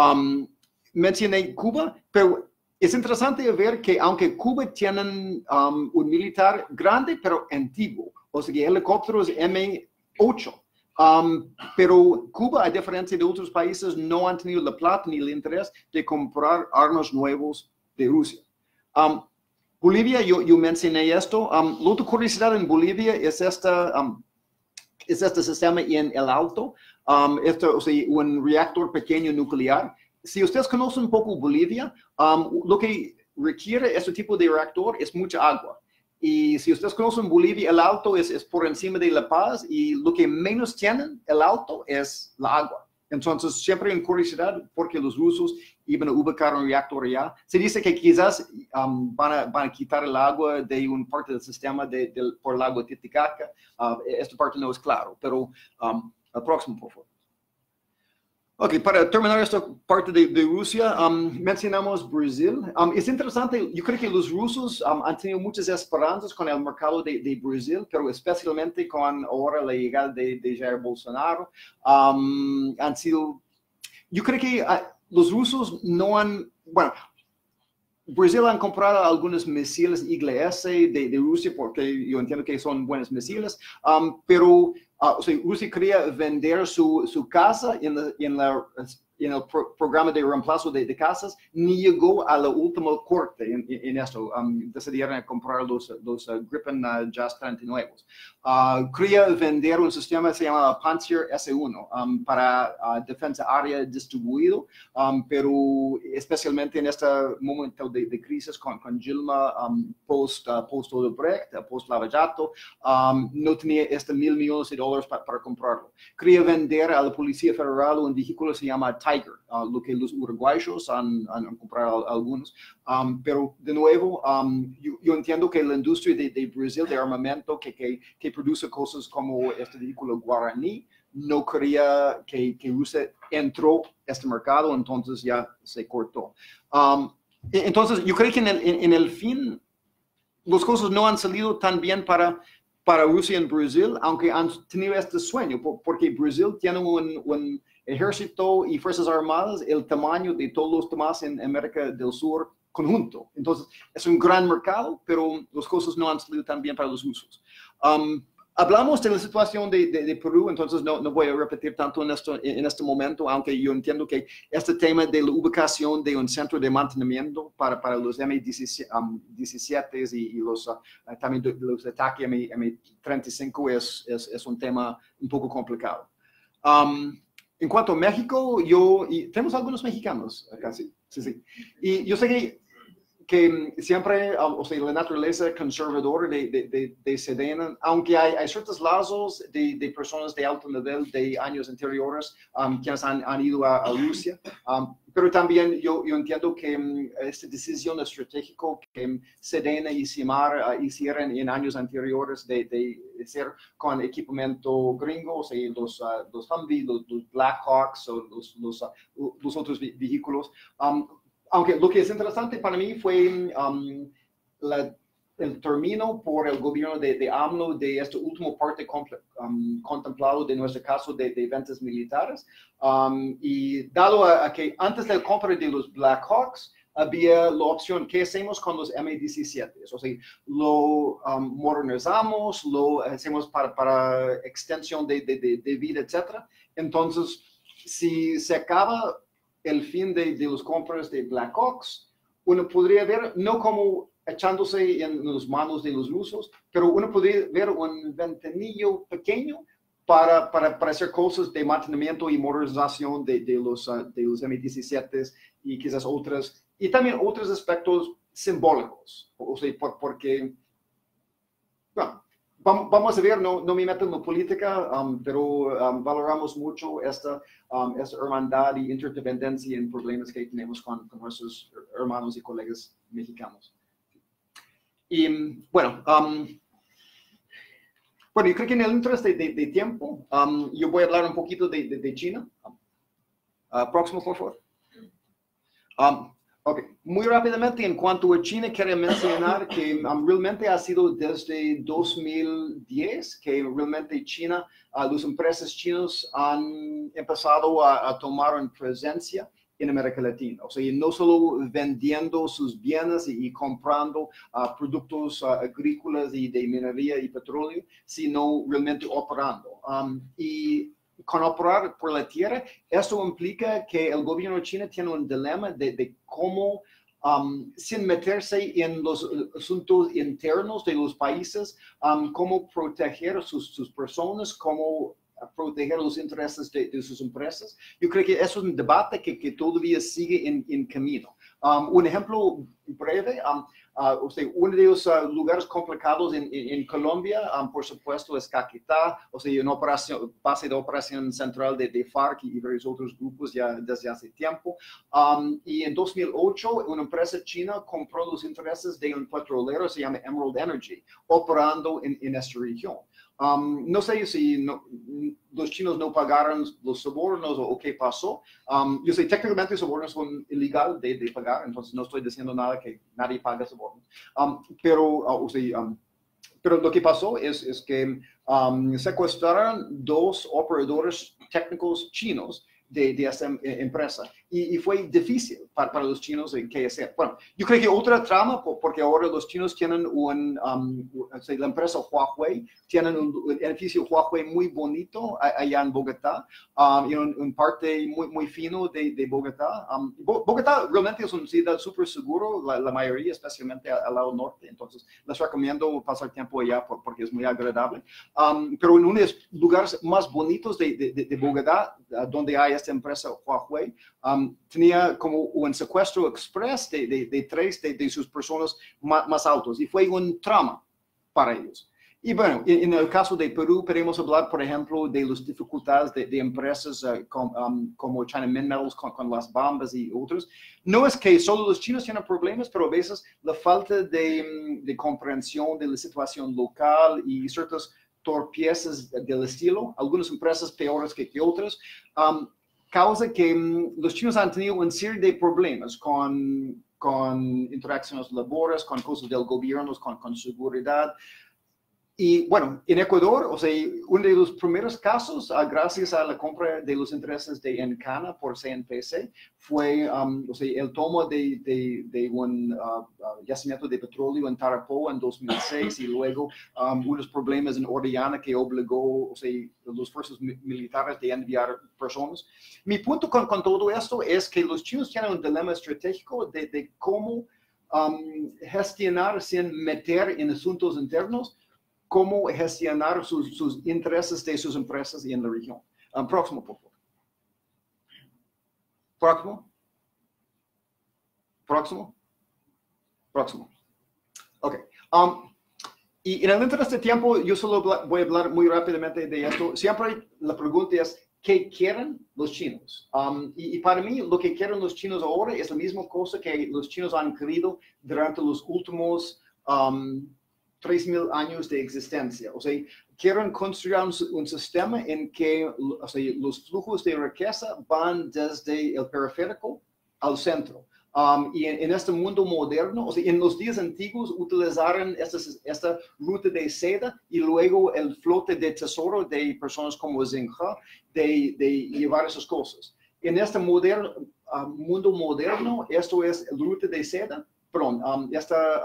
Mencioné Cuba, pero es interesante ver que aunque Cuba tiene un militar grande, pero antiguo, o sea que helicópteros M8, pero Cuba, a diferencia de otros países, no han tenido la plata ni el interés de comprar armas nuevos de Rusia. Bolivia, yo mencioné esto. La otra curiosidad en Bolivia es este sistema en el Alto, o sea, un reactor pequeño nuclear. Si ustedes conocen un poco Bolivia, lo que requiere este tipo de reactor es mucha agua. Y si ustedes conocen Bolivia, el Alto es por encima de La Paz y lo que menos tienen el Alto es la agua. Entonces, siempre hay curiosidad porque los rusos iban a ubicar un reactor allá. Se dice que quizás van a quitar el agua de una parte del sistema por el lago Titicaca. Esta parte no es claro, pero al próximo, por favor. Ok, para terminar esta parte de Rusia, mencionamos Brasil. Es interesante, yo creo que los rusos han tenido muchas esperanzas con el mercado de Brasil, pero especialmente con ahora la llegada de Jair Bolsonaro. Yo creo que los rusos no han, bueno, Brasil han comprado algunos misiles Igla-S de Rusia porque yo entiendo que son buenos misiles, pero o sea, Rusia quería vender su casa en el programa de reemplazo de casas, ni llegó a la última corte en esto. Decidieron comprar los Gripen Jazz 39. Quería vender un sistema que se llama Panzer S1 para defensa aérea distribuido, pero especialmente en este momento de crisis con Dilma, post Odebrecht, post Lavallato, no tenía $1,000 millones para comprarlo. Quería vender a la Policía Federal un vehículo que se llama Tiger, lo que los uruguayos han comprado algunos. Pero de nuevo, yo entiendo que la industria de Brasil de armamento que produce cosas como este vehículo Guaraní no quería que Rusia entró a este mercado, entonces ya se cortó. Entonces yo creo que en el fin las cosas no han salido tan bien para Rusia en Brasil, aunque han tenido este sueño, porque Brasil tiene un ejército y fuerzas armadas el tamaño de todos los demás en América del Sur conjunto. Entonces, es un gran mercado, pero las cosas no han salido tan bien para los rusos. Hablamos de la situación de Perú, entonces no voy a repetir tanto en este momento, aunque yo entiendo que este tema de la ubicación de un centro de mantenimiento para los M-17 y también los ataques M-35 es un tema un poco complicado. En cuanto a México, tenemos algunos mexicanos acá, sí. Y yo sé que que siempre, o sea, la naturaleza conservadora de Sedena, aunque hay ciertos lazos de personas de alto nivel de años anteriores quienes han ido a Rusia, pero también yo entiendo que esta decisión estratégica que Sedena y CIMAR hicieron en años anteriores de ser con equipamiento gringo, o sea, los Humvee, los Blackhawks o los otros vehículos. Aunque lo que es interesante para mí fue el término por el gobierno de AMLO de esta última parte contemplado de nuestro caso de ventas militares. Y dado a que antes de la compra de los Blackhawks, había la opción, ¿qué hacemos con los M-17? O sea, lo modernizamos, lo hacemos para extensión de vida, etc. Entonces, si se acaba el fin de los compras de Blackhawks, uno podría ver, no como echándose en las manos de los rusos, pero uno podría ver un ventanillo pequeño para hacer cosas de mantenimiento y modernización de los M-17 y quizás otras, y también otros aspectos simbólicos, o sea, porque, bueno, vamos a ver, no me meto en la política, pero valoramos mucho esta hermandad y interdependencia en problemas que tenemos con nuestros hermanos y colegas mexicanos. Y bueno, yo creo que en el interés de tiempo, yo voy a hablar un poquito de China. Próximo, por favor. Ok, muy rápidamente en cuanto a China, quería mencionar que realmente ha sido desde 2010 que realmente China, las empresas chinas han empezado a tomar una presencia en América Latina. O sea, no solo vendiendo sus bienes y comprando productos agrícolas y de minería y petróleo, sino realmente operando. Y con operar por la tierra, esto implica que el gobierno chino tiene un dilema de cómo, sin meterse en los asuntos internos de los países, cómo proteger sus personas, cómo proteger los intereses de sus empresas. Yo creo que eso es un debate que todavía sigue en camino. Un ejemplo breve, uno de los lugares complicados en Colombia, por supuesto, es Caquetá, o sea, una base de operación central de FARC y varios otros grupos ya desde hace tiempo. Y en 2008, una empresa china compró los intereses de un petrolero, se llama Emerald Energy, operando en esta región. No sé si los chinos no pagaron los sobornos o qué pasó. Yo sé, técnicamente los sobornos son ilegales de pagar, entonces no estoy diciendo nada que nadie paga sobornos. Pero lo que pasó es que secuestraron dos operadores técnicos chinos de esa empresa y fue difícil para los chinos qué hacer. Bueno, yo creo que otra trama, porque ahora los chinos tienen la empresa Huawei, tienen un edificio Huawei muy bonito allá en Bogotá, y un parte muy fino de Bogotá. Bogotá realmente es una ciudad súper seguro, la mayoría, especialmente al lado norte, entonces les recomiendo pasar tiempo allá porque es muy agradable. Pero en uno de los lugares más bonitos de Bogotá, donde hay esta empresa Huawei, tenía como un secuestro express de tres de sus personas más altos y fue un trauma para ellos. Y bueno, en el caso de Perú, podemos hablar, por ejemplo, de las dificultades de empresas como China Minmetals con las bombas y otros. No es que solo los chinos tienen problemas, pero a veces la falta de comprensión de la situación local y ciertas torpezas del estilo, algunas empresas peores que otras, causa que los chinos han tenido una serie de problemas con interacciones laborales, con cosas del gobierno, con seguridad. Y bueno, en Ecuador, o sea, uno de los primeros casos, gracias a la compra de los intereses de Encana por CNPC, fue o sea, el tomo de un yacimiento de petróleo en Tarapoto en 2006 y luego unos problemas en Orellana que obligó, o sea, los fuerzas militares de enviar personas. Mi punto con todo esto es que los chinos tienen un dilema estratégico de cómo gestionar sin meter en asuntos internos, cómo gestionar sus intereses de sus empresas y en la región. Próximo, por favor. Próximo. Próximo. Ok. Y en el entre de este tiempo, yo solo voy a hablar muy rápidamente de esto. Siempre la pregunta es, ¿qué quieren los chinos? Y para mí, lo que quieren los chinos ahora es la misma cosa que los chinos han querido durante los últimos 3,000 años de existencia. O sea, quieren construir un sistema en que, o sea, los flujos de riqueza van desde el periférico al centro. Y en este mundo moderno, o sea, en los días antiguos utilizaron esta ruta de seda y luego el flote de tesoro de personas como Zinja de llevar esas cosas. En este mundo moderno, esto es el ruta de seda, perdón, esta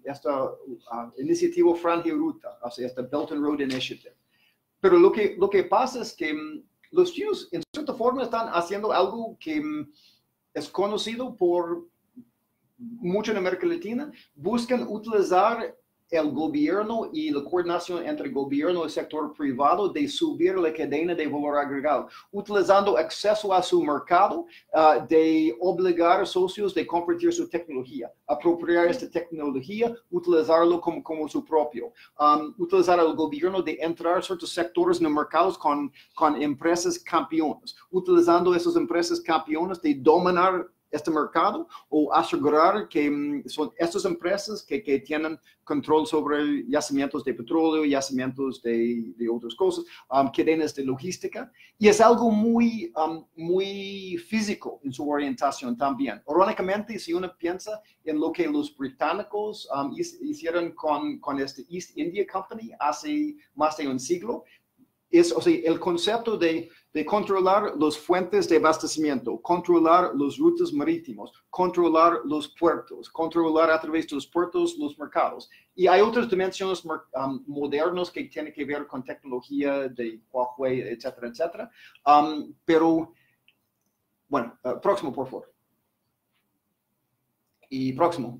iniciativa Franja y Ruta, o sea, esta Belt and Road Initiative. Pero lo que pasa es que los chinos, en cierta forma, están haciendo algo que es conocido por mucho en América Latina, buscan utilizar el gobierno y la coordinación entre el gobierno y el sector privado de subir la cadena de valor agregado, utilizando acceso a su mercado, de obligar a socios de compartir su tecnología, apropiar esta tecnología, utilizarlo como su propio, utilizar al gobierno de entrar a ciertos sectores en los mercados con empresas campeonas, utilizando esas empresas campeonas de dominar este mercado o asegurar que son estas empresas que tienen control sobre yacimientos de petróleo, yacimientos de otras cosas, cadenas de logística. Y es algo muy físico en su orientación también. Irónicamente, si uno piensa en lo que los británicos hicieron con este East India Company hace más de un siglo, o sea, el concepto de controlar las fuentes de abastecimiento, controlar las rutas marítimas, controlar los puertos, controlar a través de los puertos los mercados. Y hay otras dimensiones modernas que tienen que ver con tecnología de Huawei, etcétera, etcétera. Pero, bueno, próximo, por favor. Y próximo.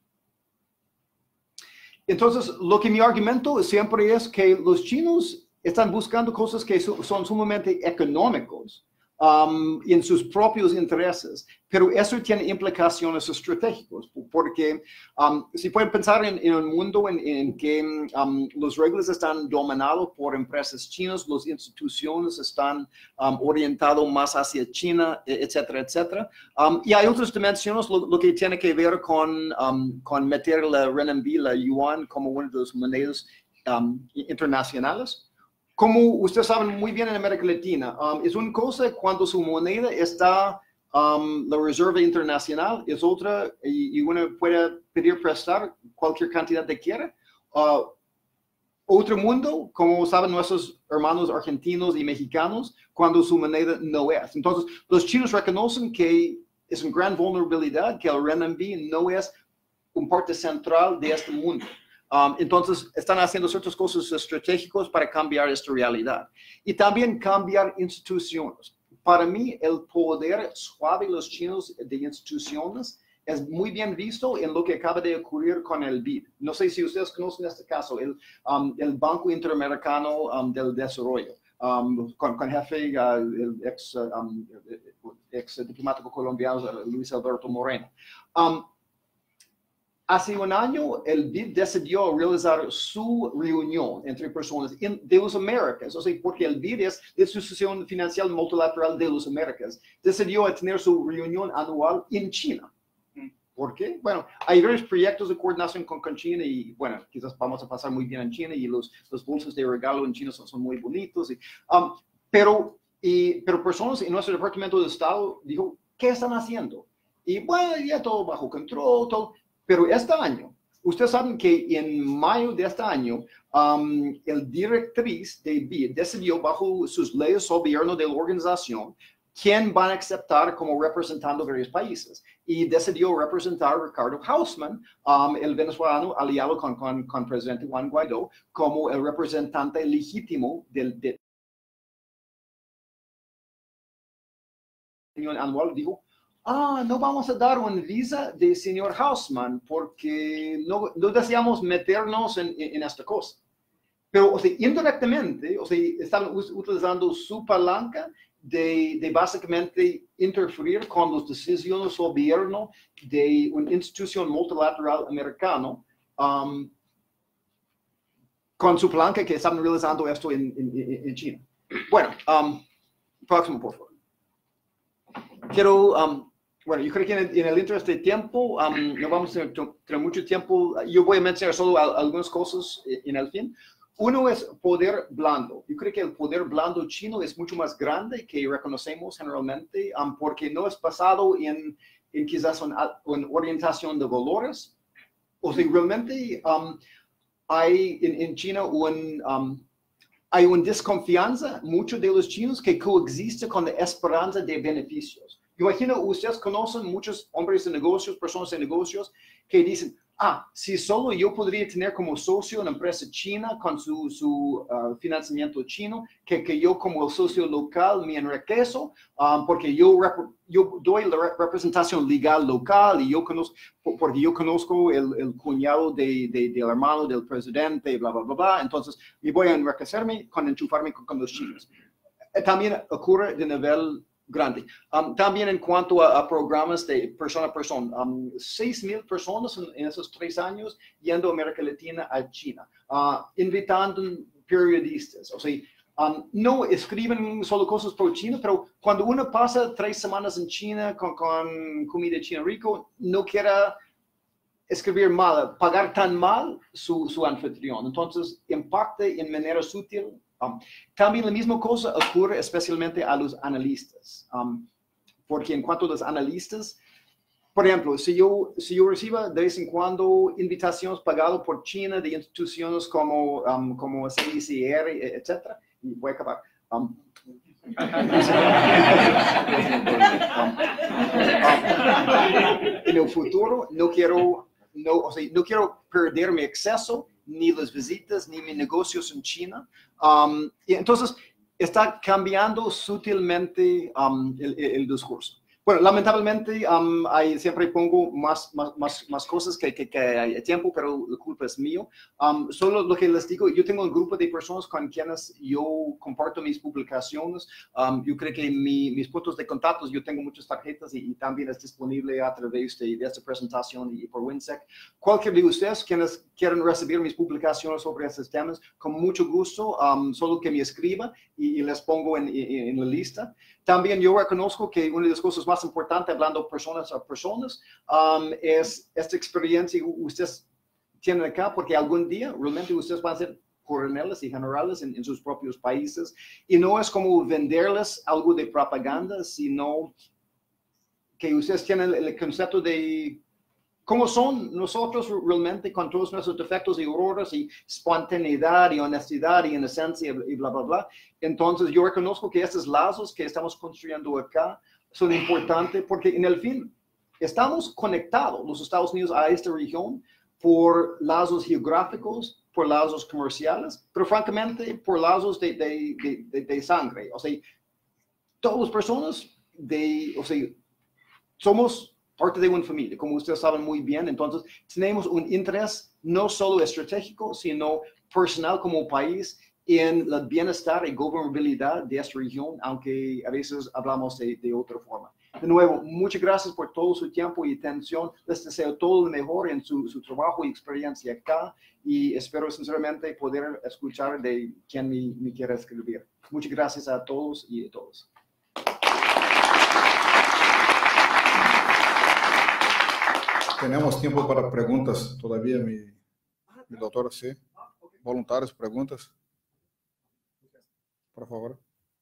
Entonces, lo que mi argumento siempre es que los chinos están buscando cosas que son sumamente económicos en sus propios intereses, pero eso tiene implicaciones estratégicas, porque si pueden pensar en un mundo en que las reglas están dominadas por empresas chinas, las instituciones están orientadas más hacia China, etcétera, etcétera. Y hay otras dimensiones, lo que tiene que ver con meter la renminbi, la yuan, como una de las monedas internacionales. Como ustedes saben muy bien en América Latina, es una cosa cuando su moneda está la Reserva Internacional, es otra, y uno puede pedir prestar cualquier cantidad que quiera. Otro mundo, como saben nuestros hermanos argentinos y mexicanos, cuando su moneda no es. Entonces, los chinos reconocen que es una gran vulnerabilidad, que el renminbi no es una parte central de este mundo. Entonces, están haciendo ciertas cosas estratégicas para cambiar esta realidad. Y también cambiar instituciones. Para mí, el poder suave de los chinos de instituciones es muy bien visto en lo que acaba de ocurrir con el BID. No sé si ustedes conocen este caso, el Banco Interamericano del Desarrollo, con jefe, el ex diplomático colombiano Luis Alberto Moreno. Hace un año, el BID decidió realizar su reunión entre personas de las Américas, o sea, porque el BID es la institución financiera multilateral de las Américas. Decidió tener su reunión anual en China. ¿Por qué? Bueno, hay varios proyectos de coordinación con China y, bueno, quizás vamos a pasar muy bien en China y los bolsos de regalo en China son muy bonitos. Pero personas en nuestro Departamento de Estado dijo, ¿qué están haciendo? Y, bueno, ya todo bajo control, todo. Pero este año, ustedes saben que en mayo de este año, el directriz de BID decidió bajo sus leyes gobierno de la organización quién van a aceptar como representando varios países. Y decidió representar a Ricardo Hausmann, el venezolano aliado con el presidente Juan Guaidó, como el representante legítimo del anual. Dijo, no vamos a dar una visa de señor Hausmann porque no deseamos meternos en esta cosa. pero, o sea, indirectamente, o sea, están utilizando su palanca de básicamente interferir con las decisiones del gobierno de una institución multilateral americana, con su palanca que están realizando esto en China. Bueno, próximo, por favor. Quiero, bueno, yo creo que en el interés de tiempo, no vamos a tener mucho tiempo. Yo voy a mencionar solo algunas cosas en el fin. Uno es poder blando. Yo creo que el poder blando chino es mucho más grande que reconocemos generalmente, porque no es basado en quizás una orientación de valores. O sea, realmente hay en China hay una desconfianza, muchos de los chinos, que coexiste con la esperanza de beneficios. Yo imagino, ustedes conocen muchos hombres de negocios, personas de negocios, que dicen, si solo yo podría tener como socio una empresa china con su financiamiento chino, que yo como el socio local me enriquezo, porque yo doy la representación legal local y yo conozco, porque yo conozco el cuñado del hermano del presidente, bla, bla, bla, bla. Entonces, me voy a enriquecerme con enchufarme con los chinos. También ocurre de nivel grande. También en cuanto a programas de persona a persona, 6,000 personas en esos 3 años yendo a América Latina a China, invitando periodistas. O sea, no escriben solo cosas por China, pero cuando uno pasa 3 semanas en China con comida china rico, no quiera escribir mal, pagar tan mal su anfitrión. Entonces, impacta en manera sutil. También la misma cosa ocurre especialmente a los analistas, porque en cuanto a los analistas, por ejemplo, si yo recibo de vez en cuando invitaciones pagadas por China de instituciones como CICR, etc., y voy a acabar. En el futuro no quiero perder mi acceso, ni las visitas, ni mis negocios en China. Y entonces está cambiando sutilmente el discurso. Bueno, lamentablemente siempre pongo más cosas que hay tiempo, pero la culpa es mío. Solo lo que les digo, yo tengo un grupo de personas con quienes yo comparto mis publicaciones. Yo creo que mis puntos de contacto, yo tengo muchas tarjetas y también es disponible a través de esta presentación y por WinSec. Cualquier de ustedes quienes quieran recibir mis publicaciones sobre estos temas, con mucho gusto, solo que me escriban y les pongo en la lista. También yo reconozco que una de las cosas más importantes, hablando personas a personas, es esta experiencia que ustedes tienen acá, porque algún día realmente ustedes van a ser coroneles y generales en sus propios países. Y no es como venderles algo de propaganda, sino que ustedes tienen el concepto de cómo son nosotros realmente con todos nuestros defectos y errores y espontaneidad y honestidad y inocencia y bla, bla, bla. Entonces yo reconozco que estos lazos que estamos construyendo acá son importantes porque en el fin estamos conectados, los Estados Unidos, a esta región por lazos geográficos, por lazos comerciales, pero francamente por lazos de sangre. O sea, todas las personas somos parte de una familia, como ustedes saben muy bien. Entonces, tenemos un interés no solo estratégico, sino personal como país en el bienestar y gobernabilidad de esta región, aunque a veces hablamos de otra forma. De nuevo, muchas gracias por todo su tiempo y atención. Les deseo todo lo mejor en su trabajo y experiencia acá y espero sinceramente poder escuchar de quien me quiera escribir. Muchas gracias a todos y a todas. Tenemos tiempo para preguntas todavía, mi doctora, sí. Voluntarios, preguntas. Por favor.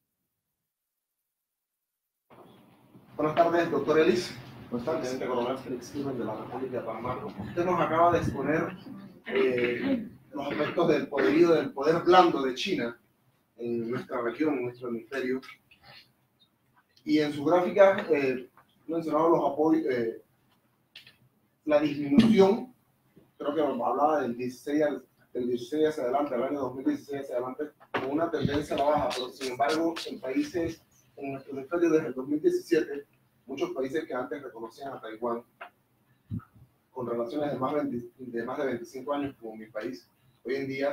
Buenas tardes, doctor Elis. Buenas tardes, presidente coronel Félix Quimes de la República de Panamá. Usted nos acaba de exponer los aspectos del poderío, del poder blando de China en nuestra región, en nuestro hemisferio. Y en su gráfica mencionaba los apoyos, la disminución, creo que hablaba del 16 hacia adelante, del año 2016 hacia adelante, con una tendencia a la baja, pero sin embargo, en países, en nuestro hemisferio desde el 2017, muchos países que antes reconocían a Taiwán con relaciones de más de 25 años, como mi país, hoy en día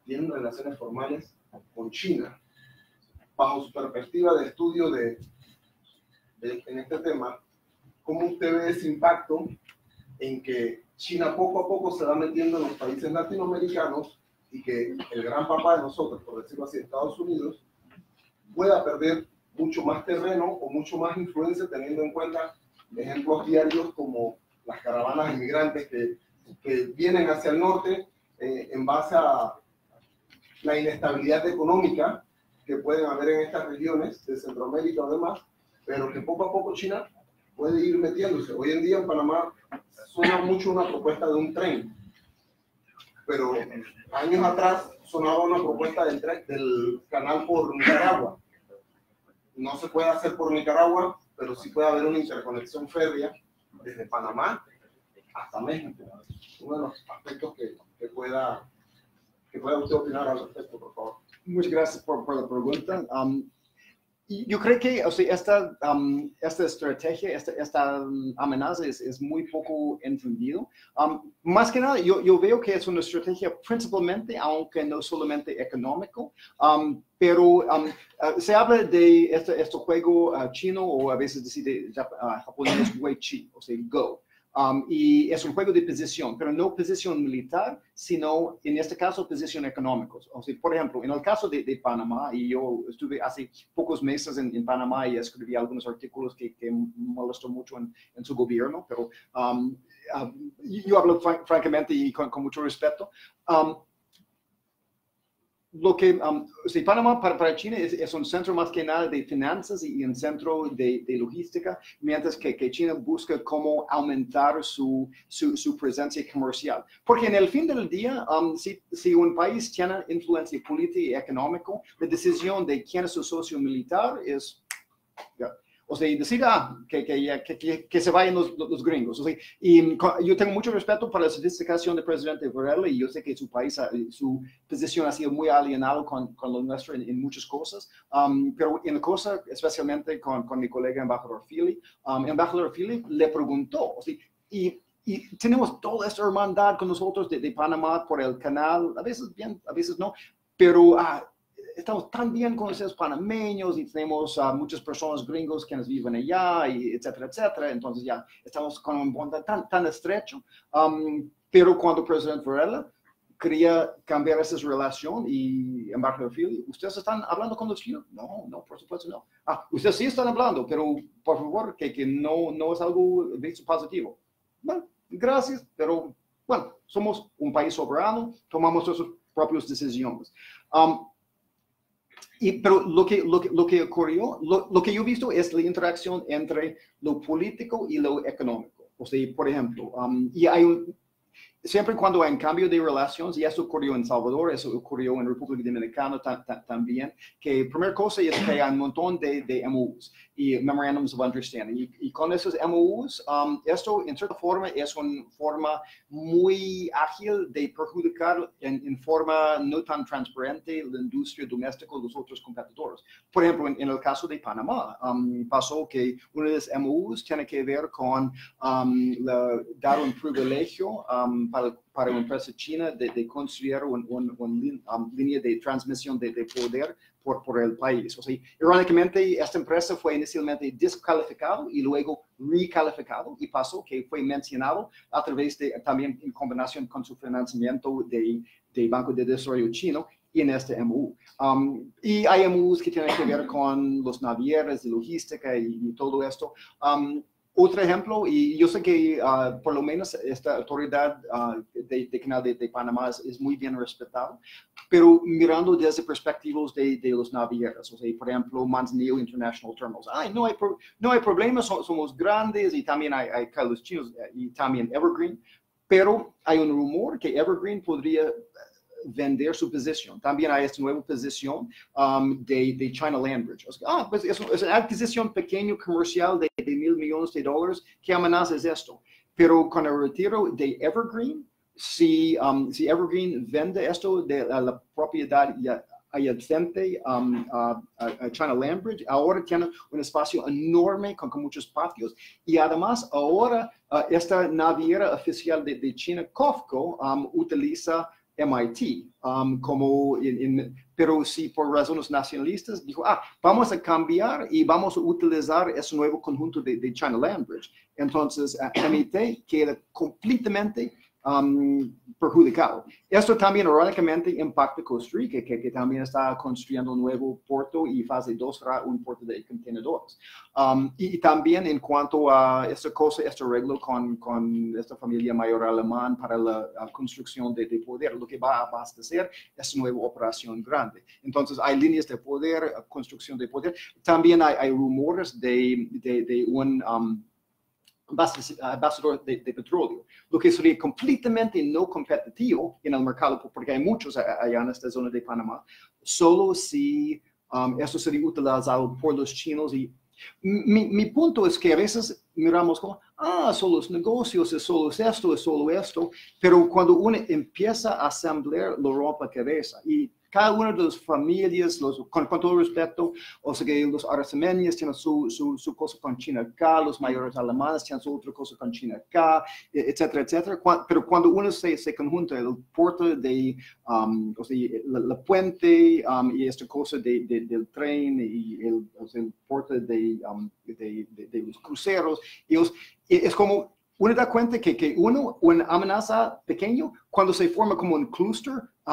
tienen relaciones formales con China. Bajo su perspectiva de estudio en este tema, ¿cómo usted ve ese impacto en que China poco a poco se va metiendo en los países latinoamericanos y que el gran papá de nosotros, por decirlo así, Estados Unidos, pueda perder mucho más terreno o mucho más influencia, teniendo en cuenta ejemplos diarios como las caravanas inmigrantes que vienen hacia el norte en base a la inestabilidad económica que pueden haber en estas regiones de Centroamérica o demás, pero que poco a poco China puede ir metiéndose. Hoy en día en Panamá suena mucho una propuesta de un tren, pero años atrás sonaba una propuesta del canal por Nicaragua. No se puede hacer por Nicaragua, pero sí puede haber una interconexión férrea desde Panamá hasta México. Uno de los aspectos que pueda usted opinar al respecto, por favor. Muchas gracias por la pregunta. Yo creo que o sea, esta estrategia, esta amenaza es muy poco entendido. Más que nada, yo veo que es una estrategia principalmente, aunque no solamente económico, pero se habla de este juego chino, o a veces decide japonés Weiqi, o sea, Go. Y es un juego de posición, pero no posición militar, sino en este caso posición económica. O sea, por ejemplo, en el caso de Panamá, y yo estuve hace pocos meses en Panamá y escribí algunos artículos que molestó mucho en su gobierno, pero yo hablo francamente y con mucho respeto. Lo que sí, Panamá para China es un centro más que nada de finanzas y un centro de logística, mientras que China busca cómo aumentar su presencia comercial. Porque en el fin del día, si un país tiene influencia política y económica, la decisión de quién es su socio militar es... O sea, decir que se vayan los gringos. O sea, y yo tengo mucho respeto para la sofisticación del presidente Varela y yo sé que su país, su posición ha sido muy alienado con lo nuestro en muchas cosas. Pero en la cosa, especialmente con mi colega embajador Philly, embajador Philly le preguntó, o sea, y tenemos toda esta hermandad con nosotros de Panamá por el canal, a veces bien, a veces no, pero... estamos tan bien con los panameños y tenemos muchas personas gringos quienes viven allá, y etcétera, etcétera. Entonces ya estamos con un bond tan estrecho. Pero cuando el presidente Varela quería cambiar esa relación y embajador Philly, ¿ustedes están hablando con los chinos? No, por supuesto no. Ustedes sí están hablando, pero por favor, que no es algo visto positivo. Bueno, gracias, pero bueno, somos un país soberano, tomamos nuestras propias decisiones. Pero lo que ocurrió, lo que yo he visto es la interacción entre lo político y lo económico. O sea, por ejemplo, y siempre cuando hay un cambio de relaciones, y eso ocurrió en Salvador, eso ocurrió en República Dominicana también, que primera cosa es que hay un montón de MOUs y Memorandums of Understanding. Y con esos MOUs, esto en cierta forma es una forma muy ágil de perjudicar en forma no tan transparente la industria doméstica de los otros competidores. Por ejemplo, en el caso de Panamá, pasó que uno de los MOUs tiene que ver con dar un privilegio para una empresa china de construir una línea de transmisión de poder por el país. O sea, irónicamente, esta empresa fue inicialmente descalificada y luego recalificado y pasó que fue mencionado a través de, también en combinación con su financiamiento de Banco de Desarrollo Chino en este MOU. Y hay MOUs que tienen que ver con los navieros de logística y todo esto. Otro ejemplo, y yo sé que por lo menos esta autoridad de Canal de Panamá es muy bien respetada, pero mirando desde perspectivas de los navieros, o sea, por ejemplo, Manzanillo International Terminals, no hay problemas, somos grandes y también hay los chinos y también Evergreen, pero hay un rumor que Evergreen podría vender su posición. También hay esta nueva posición de China Landbridge. O sea, pues es una adquisición pequeña comercial de $1,000 millones. ¿Qué amenaza es esto? Pero con el retiro de Evergreen, si Evergreen vende esto de la propiedad adyacente a China Landbridge, ahora tiene un espacio enorme con muchos patios y además ahora esta naviera oficial de China, COFCO, utiliza MIT, pero sí por razones nacionalistas dijo, vamos a cambiar y vamos a utilizar ese nuevo conjunto de China Land Bridge. Entonces, MIT queda completamente perjudicado. Esto también irónicamente impacta Costa Rica, que también está construyendo un nuevo puerto y fase 2 será un puerto de contenedores. Y también en cuanto a esta cosa, este arreglo con esta familia mayor alemán para la construcción de poder, lo que va a abastecer es una nueva operación grande. Entonces hay líneas de poder, construcción de poder. También hay rumores de un abastecer de petróleo, lo que sería completamente no competitivo en el mercado, porque hay muchos allá en esta zona de Panamá, solo si esto sería utilizado por los chinos. Y mi punto es que a veces miramos como, son los negocios, es solo esto, pero cuando uno empieza a asamblear la ropa cabeza y cada una de las familias, con todo respeto, o sea que los artesanos tienen su cosa con China acá, los mayores alemanes tienen su otra cosa con China acá, etcétera, etcétera. Pero cuando uno se conjunta el puerto de, o sea, la puente y esta cosa del tren y el puerto de los cruceros, es como uno da cuenta que una amenaza pequeño, cuando se forma como un clúster,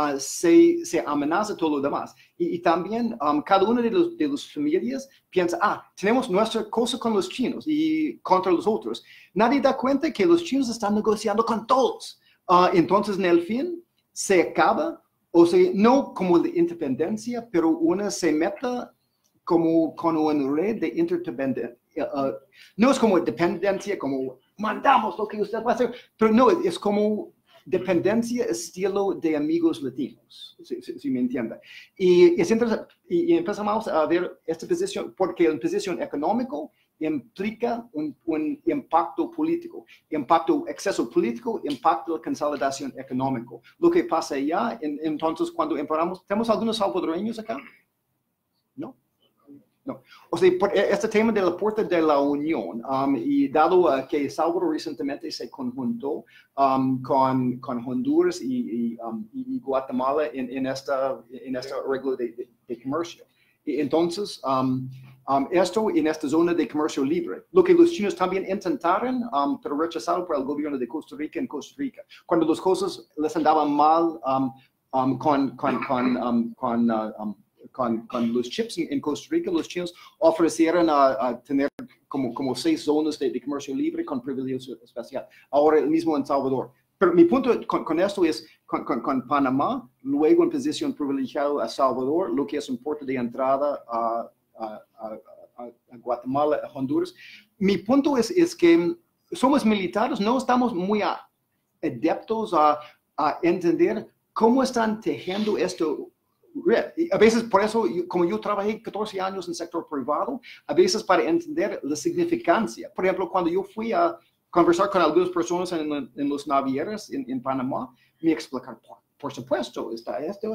se amenaza todo lo demás. Y también cada una de las familias piensa, tenemos nuestra cosa con los chinos y contra los otros. Nadie da cuenta que los chinos están negociando con todos. Entonces, en el fin, se acaba, o sea, no como de independencia, pero uno se mete como con una red de interdependencia. No es como dependencia, como mandamos lo que usted va a hacer, pero no, es como dependencia estilo de amigos latinos, si me entiende. Y es interesante, y empezamos a ver esta posición, porque la posición económica implica un impacto político, exceso político, impacto de consolidación económica. Lo que pasa allá, entonces cuando emparamos, ¿tenemos algunos salvadoreños acá? No. No. O sea, por este tema de la Puerta de la Unión, y dado que Salvador recientemente se conjuntó con Honduras y Guatemala en este arreglo de comercio. Y entonces, esto en esta zona de comercio libre, lo que los chinos también intentaron, pero rechazado por el gobierno de Costa Rica en Costa Rica. Cuando las cosas les andaban mal con los chips en Costa Rica, los chinos ofrecieron a tener como 6 zonas de comercio libre con privilegio especial. Ahora el mismo en Salvador. Pero mi punto con esto es, con Panamá, luego en posición privilegiada a Salvador, lo que es un puerto de entrada a Guatemala, a Honduras. Mi punto es que somos militares, no estamos muy adeptos a entender cómo están tejiendo esto. A veces, por eso, como yo trabajé 14 años en el sector privado, a veces para entender la significancia. Por ejemplo, cuando yo fui a conversar con algunas personas en los navieros en Panamá, me explicaron, por supuesto, está esto.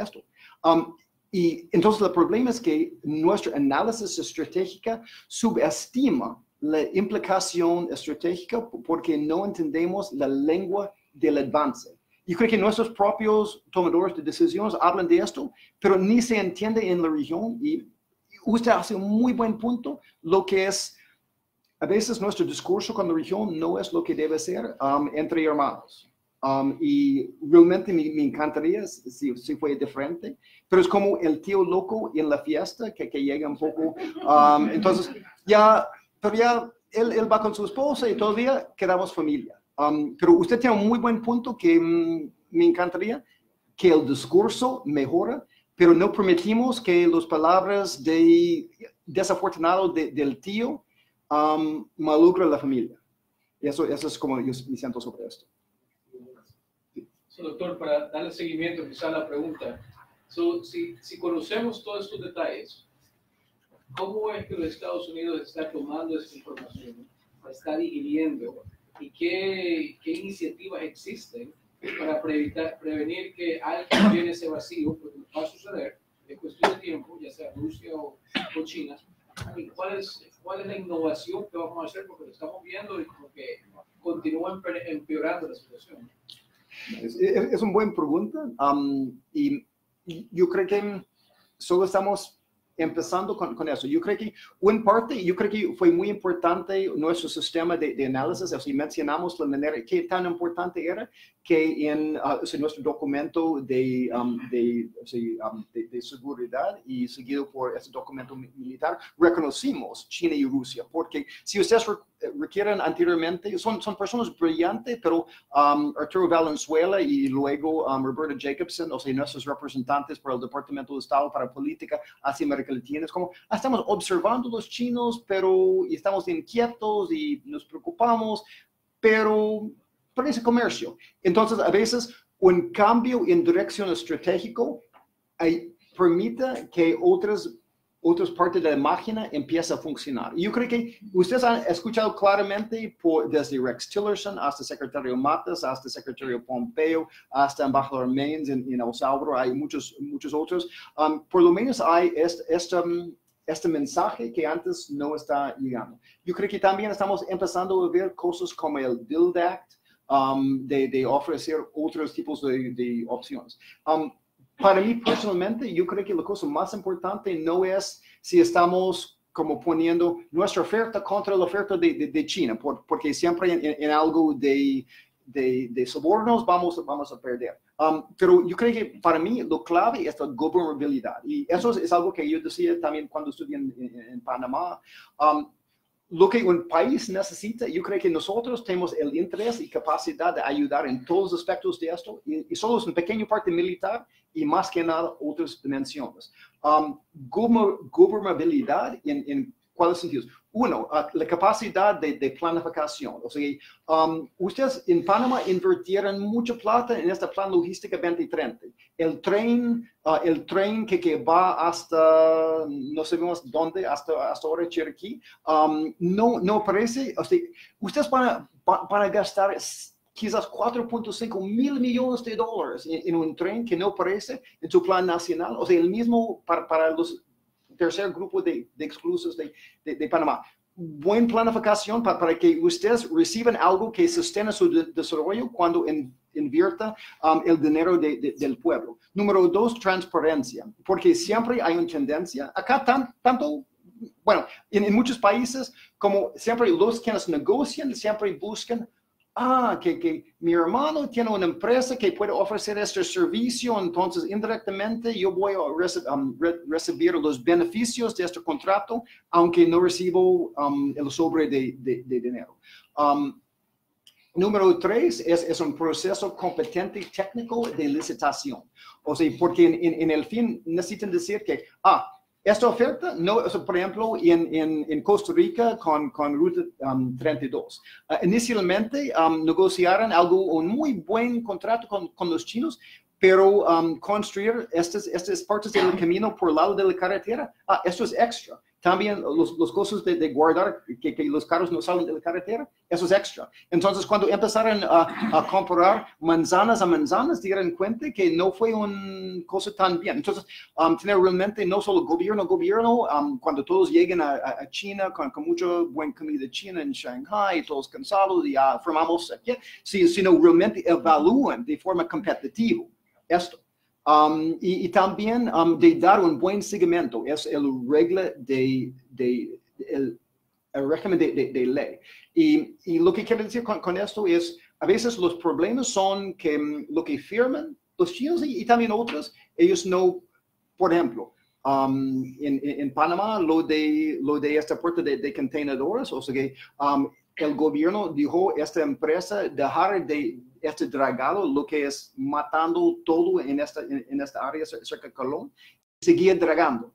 Y entonces el problema es que nuestro análisis estratégica subestima la implicación estratégica porque no entendemos la lengua del avance. Yo creo que nuestros propios tomadores de decisiones hablan de esto, pero ni se entiende en la región. Y usted hace un muy buen punto, lo que es, a veces nuestro discurso con la región no es lo que debe ser entre hermanos. Y realmente me encantaría si fuera diferente, pero es como el tío loco en la fiesta que llega un poco. Entonces, pero ya él va con su esposa y todavía quedamos familia. Pero usted tiene un muy buen punto que me encantaría que el discurso mejora, pero no permitimos que las palabras desafortunado del tío malogren la familia. Eso es como yo me siento sobre esto. So, doctor, para darle seguimiento quizá a la pregunta, si conocemos todos estos detalles, ¿cómo es que los Estados Unidos están tomando esa información, la está digiriendo? ¿Y qué iniciativas existen para prevenir que alguien llene ese vacío? Porque va a suceder, es cuestión de tiempo, ya sea Rusia o China. ¿Cuál es la innovación que vamos a hacer? Porque lo estamos viendo y como que continúa empeorando la situación. Es una buena pregunta. Y yo creo que solo estamos empezando con eso. Yo creo que, en parte, yo creo que fue muy importante nuestro sistema de análisis. Así mencionamos la manera que tan importante era que en nuestro documento de seguridad y seguido por ese documento militar, reconocimos China y Rusia. Porque si ustedes requieren anteriormente, son personas brillantes, pero Arturo Valenzuela y luego Roberta Jacobson, o sea, nuestros representantes para el Departamento de Estado para Política hacia América Latina, es como, estamos observando los chinos, pero estamos inquietos y nos preocupamos, pero ese comercio. Entonces, a veces, un cambio en dirección estratégico permite que otras partes de la máquina empiecen a funcionar. Yo creo que ustedes han escuchado claramente desde Rex Tillerson hasta secretario Matas, hasta secretario Pompeo, hasta embajador Maines en El Salvador, hay muchos otros. Por lo menos hay este mensaje que antes no está llegando. Yo creo que también estamos empezando a ver cosas como el Build Act, de ofrecer otros tipos de opciones. Para mí personalmente, yo creo que la cosa más importante no es si estamos como poniendo nuestra oferta contra la oferta de China, porque siempre en algo de sobornos vamos a perder. Pero yo creo que para mí lo clave es la gobernabilidad. Y eso es algo que yo decía también cuando estudié en Panamá. Lo que un país necesita, yo creo que nosotros tenemos el interés y capacidad de ayudar en todos los aspectos de esto, y solo es una pequeña parte militar y más que nada otras dimensiones. Gobernabilidad en cuáles sentidos. Uno, la capacidad de planificación. O sea, ustedes en Panamá invirtieron mucha plata en este plan logística 2030. El tren que va hasta, no sabemos dónde, hasta ahora Chiriquí, no parece, o sea, ustedes van a gastar quizás 4.5 mil millones de dólares en un tren que no aparece en su plan nacional. O sea, el mismo para los tercer grupo de exclusos de Panamá. Buena planificación para que ustedes reciban algo que sostenga su desarrollo cuando invierta el dinero del pueblo. Número dos, transparencia, porque siempre hay una tendencia, acá tanto, bueno, en muchos países, como siempre los quienes negocian, siempre buscan que mi hermano tiene una empresa que puede ofrecer este servicio, entonces indirectamente yo voy a recibir los beneficios de este contrato, aunque no recibo el sobre de dinero. Número tres es un proceso competente técnico de licitación. O sea, porque en el fin necesitan decir que, esta oferta, no, por ejemplo, en Costa Rica con Ruta 32. Inicialmente negociaron un muy buen contrato con los chinos, pero construir estas partes del camino por el lado de la carretera, esto es extra. También los costos de guardar que los carros no salen de la carretera, eso es extra. Entonces, cuando empezaron a comparar manzanas a manzanas, dieron cuenta que no fue una cosa tan bien. Entonces, tener realmente no solo gobierno, cuando todos lleguen a China con mucha buena comida china en Shanghai, todos cansados y formamos aquí, sino realmente evalúan de forma competitiva esto. Y también de dar un buen seguimiento, es el regla el régimen de ley. Y lo que quiero decir con esto es, a veces los problemas son que lo que firman los chinos y también otros, ellos no, por ejemplo, en Panamá, lo de esta puerta de contenedores, o sea que el gobierno dijo a esta empresa dejar de este dragado, lo que es matando todo en esta área cerca de Colón, seguía dragando.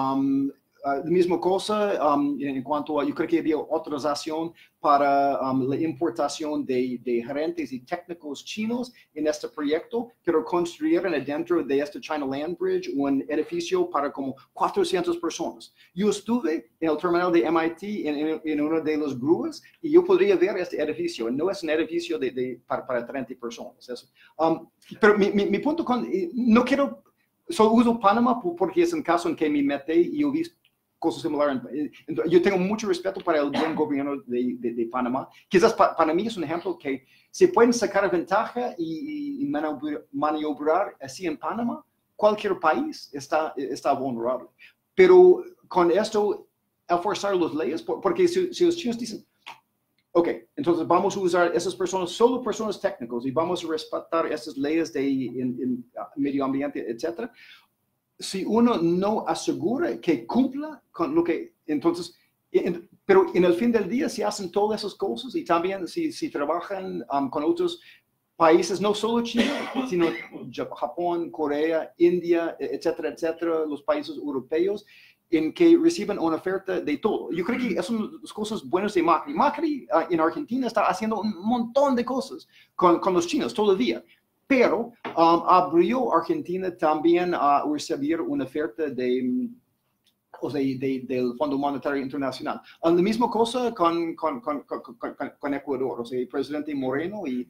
La misma cosa en cuanto a, yo creo que había autorización para la importación de gerentes y técnicos chinos en este proyecto, pero construyeron dentro de este China Land Bridge un edificio para como 400 personas. Yo estuve en el terminal de MIT en uno de los grúas y yo podría ver este edificio. No es un edificio para 30 personas. Eso. Pero mi punto no quiero, solo uso Panamá porque es un caso en que me metí y he visto cosas similares. Yo tengo mucho respeto para el buen gobierno de Panamá. Quizás para mí es un ejemplo que se pueden sacar ventaja y maniobrar así en Panamá. Cualquier país está vulnerable. Pero con esto, al forzar las leyes, porque si los chinos dicen, ok, entonces vamos a usar esas personas, solo personas técnicas, y vamos a respetar esas leyes de medio ambiente, etc. Si uno no asegura que cumpla con lo que, entonces, pero en el fin del día, si hacen todas esas cosas y también si trabajan con otros países, no solo China, sino Japón, Corea, India, etcétera, etcétera, los países europeos, en que reciben una oferta de todo. Yo creo que son las cosas buenas de Macri. Macri en Argentina está haciendo un montón de cosas con los chinos todavía, pero abrió Argentina también a recibir una oferta del Fondo Monetario Internacional. La misma cosa con Ecuador, o sea, el presidente Moreno y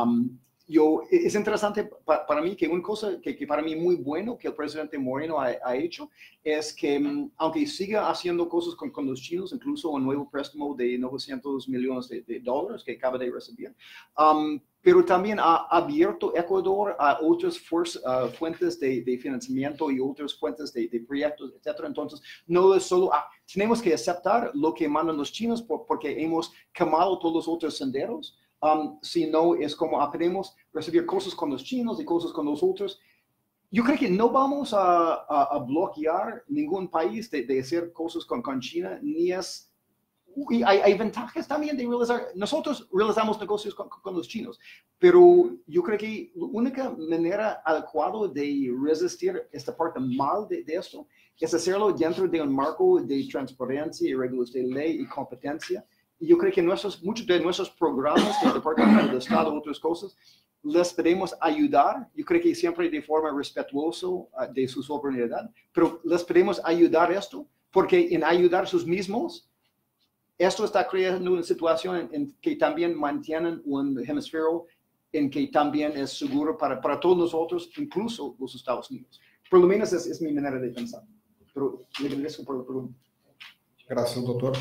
es interesante para mí que una cosa que para mí muy bueno que el presidente Moreno ha hecho es que aunque siga haciendo cosas con los chinos, incluso un nuevo préstamo de 900 millones de dólares que acaba de recibir, pero también ha abierto Ecuador a otras fuentes de financiamiento y otras fuentes de proyectos, etc. Entonces, no es solo, tenemos que aceptar lo que mandan los chinos porque hemos quemado todos los otros senderos, sino es como aprendemos a recibir cosas con los chinos y cosas con los otros. Yo creo que no vamos a bloquear ningún país de hacer cosas con China, ni es... Y hay ventajas también de realizar, nosotros realizamos negocios con los chinos, pero yo creo que la única manera adecuada de resistir esta parte mal de esto es hacerlo dentro de un marco de transparencia y reglas de ley y competencia. Y yo creo que muchos de nuestros programas del Departamento de Estado, otras cosas, les podemos ayudar, yo creo que siempre de forma respetuosa de su soberanía, pero les podemos ayudar esto, porque en ayudar sus mismos, esto está creando una situación en que también mantienen un hemisferio en que también es seguro para todos nosotros, incluso los Estados Unidos. Por lo menos es mi manera de pensar. Pero le agradezco por la pregunta. Gracias, doctor.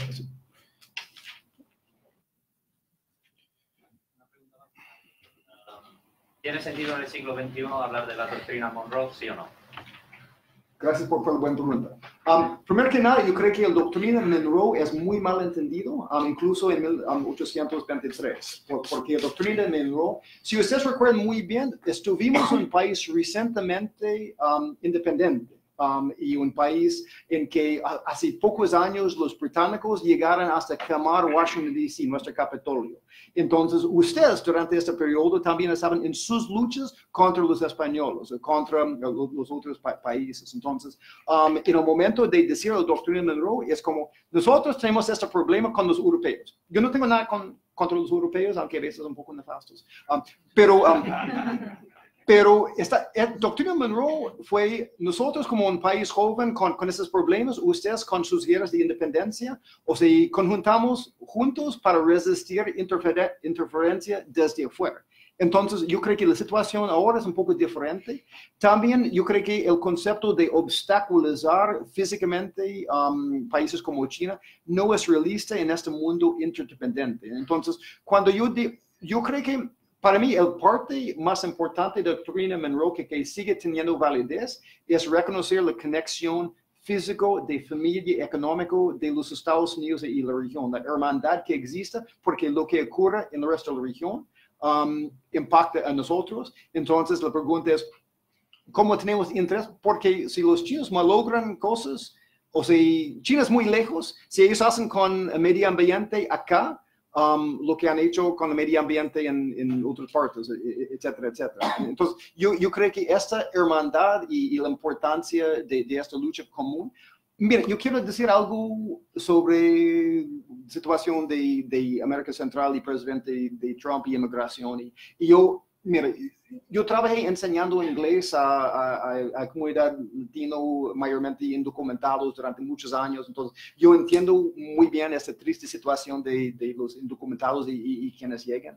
¿Tiene sentido en el siglo XXI hablar de la doctrina Monroe, sí o no? Gracias por la buena pregunta. Primero que nada, yo creo que la doctrina Monroe es muy mal entendido, incluso en 1823, porque la doctrina Monroe, si ustedes recuerdan muy bien, estuvimos en un país recientemente independiente. Y un país en que hace pocos años los británicos llegaron hasta quemar Washington, D.C., nuestro Capitolio. Entonces, ustedes durante este periodo también estaban en sus luchas contra los españoles, contra los otros países. Entonces, en el momento de decir la doctrina Monroe, es como, nosotros tenemos este problema con los europeos. Yo no tengo nada contra los europeos, aunque a veces un poco nefastos. Pero esta doctrina Monroe fue nosotros como un país joven con esos problemas, ustedes con sus guerras de independencia, o sea, conjuntamos juntos para resistir interferencia desde afuera. Entonces, yo creo que la situación ahora es un poco diferente. También yo creo que el concepto de obstaculizar físicamente países como China no es realista en este mundo interdependiente. Entonces, cuando yo creo que para mí, el parte más importante de la doctrina Monroe que sigue teniendo validez es reconocer la conexión físico, de familia, económico de los Estados Unidos y la región, la hermandad que existe, porque lo que ocurre en el resto de la región impacta a nosotros. Entonces, la pregunta es, ¿cómo tenemos interés? Porque si los chinos malogran cosas, o si China es muy lejos, si ellos hacen con el medio ambiente acá, lo que han hecho con el medio ambiente en otras partes, etcétera, etcétera. Entonces, yo creo que esta hermandad y la importancia de esta lucha común. Mira, yo quiero decir algo sobre la situación de América Central y presidente de Trump y inmigración. Y yo, mira, yo trabajé enseñando inglés a comunidad latino, mayormente indocumentados durante muchos años. Entonces, yo entiendo muy bien esta triste situación de los indocumentados y quienes llegan.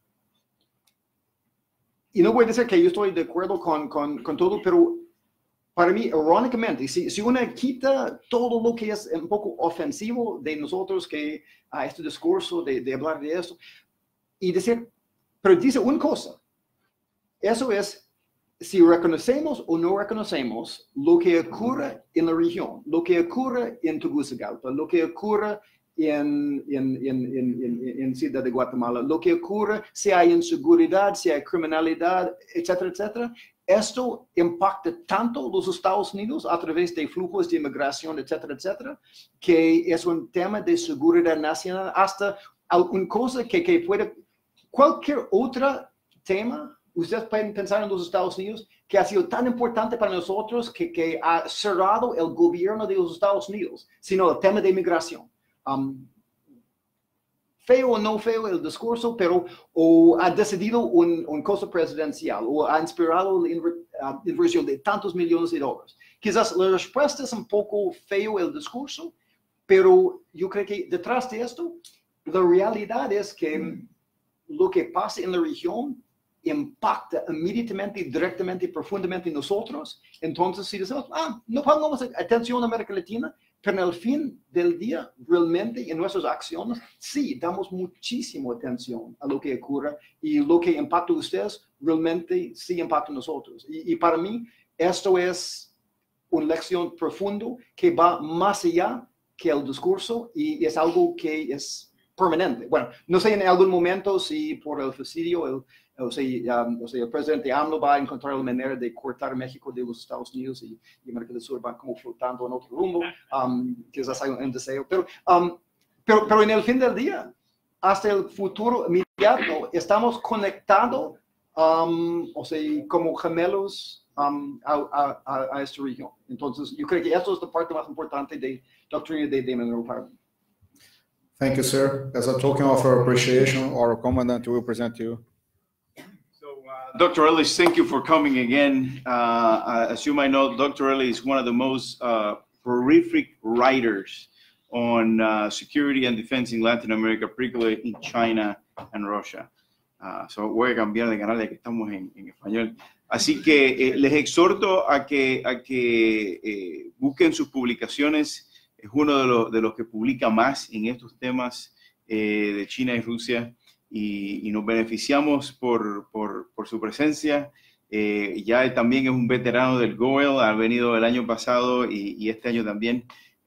Y no voy a decir que yo estoy de acuerdo con todo, pero para mí, irónicamente, si uno quita todo lo que es un poco ofensivo de nosotros, que a este discurso de hablar de esto, y decir, pero dice una cosa, eso es, si reconocemos o no reconocemos lo que ocurre en la región, lo que ocurre en Tegucigalpa, lo que ocurre en Ciudad de Guatemala, lo que ocurre si hay inseguridad, si hay criminalidad, etcétera, etcétera, esto impacta tanto los Estados Unidos a través de flujos de inmigración, etcétera, etcétera, que es un tema de seguridad nacional, hasta alguna cosa que puede, cualquier otro tema, ustedes pueden pensar en los Estados Unidos, que ha sido tan importante para nosotros que ha cerrado el gobierno de los Estados Unidos, sino el tema de inmigración. Feo o no feo el discurso, pero o ha decidido un cosa presidencial o ha inspirado la inversión de tantos millones de dólares. Quizás la respuesta es un poco feo el discurso, pero yo creo que detrás de esto, la realidad es que lo que pasa en la región impacta inmediatamente, directamente, profundamente en nosotros. Entonces, si decimos, no pongamos atención a América Latina, pero en el fin del día, realmente en nuestras acciones, sí, damos muchísima atención a lo que ocurre y lo que impacta a ustedes, realmente sí impacta a nosotros. Y para mí, esto es una lección profunda que va más allá que el discurso y es algo que es permanente. Bueno, no sé en algún momento si por el suicidio, el presidente AMLO va a encontrar la manera de cortar México de los Estados Unidos y América del Sur van como flotando en otro rumbo, quizás hay un deseo, pero en el fin del día, hasta el futuro inmediato, estamos conectados, como gemelos a esta región. Entonces, yo creo que esto es la parte más importante de doctrina de Monroe para mí. Thank you, sir. As a token of our appreciation, our commandant will present to you. Dr. Ellis, thank you for coming again. As you might know, Dr. Ellis is one of the most prolific writers on security and defense in Latin America, particularly in China and Russia. So voy a cambiar de canal ya que estamos en español. Así que les exhorto a que busquen sus publicaciones. Es uno de los que publica más en estos temas de China y Rusia. Y nos beneficiamos por su presencia. Ya también es un veterano del GOEL, ha venido el año pasado y este año también.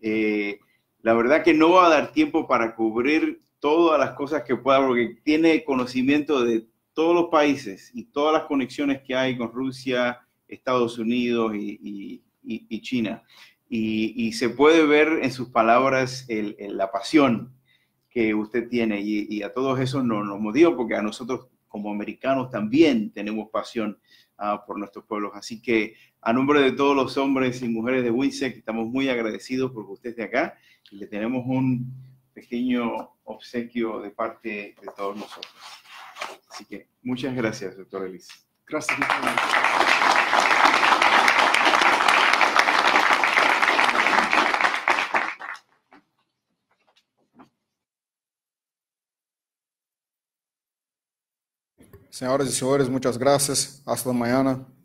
La verdad que no va a dar tiempo para cubrir todas las cosas que pueda, porque tiene conocimiento de todos los países y todas las conexiones que hay con Rusia, Estados Unidos y China. Y se puede ver en sus palabras la pasión que usted tiene y a todos esos nos motiva, porque a nosotros como americanos también tenemos pasión por nuestros pueblos. Así que a nombre de todos los hombres y mujeres de WINSEC, estamos muy agradecidos porque usted esté acá y le tenemos un pequeño obsequio de parte de todos nosotros. Así que muchas gracias, doctor Ellis. Gracias. Senhoras e senhores, muitas graças. Hasta mañana.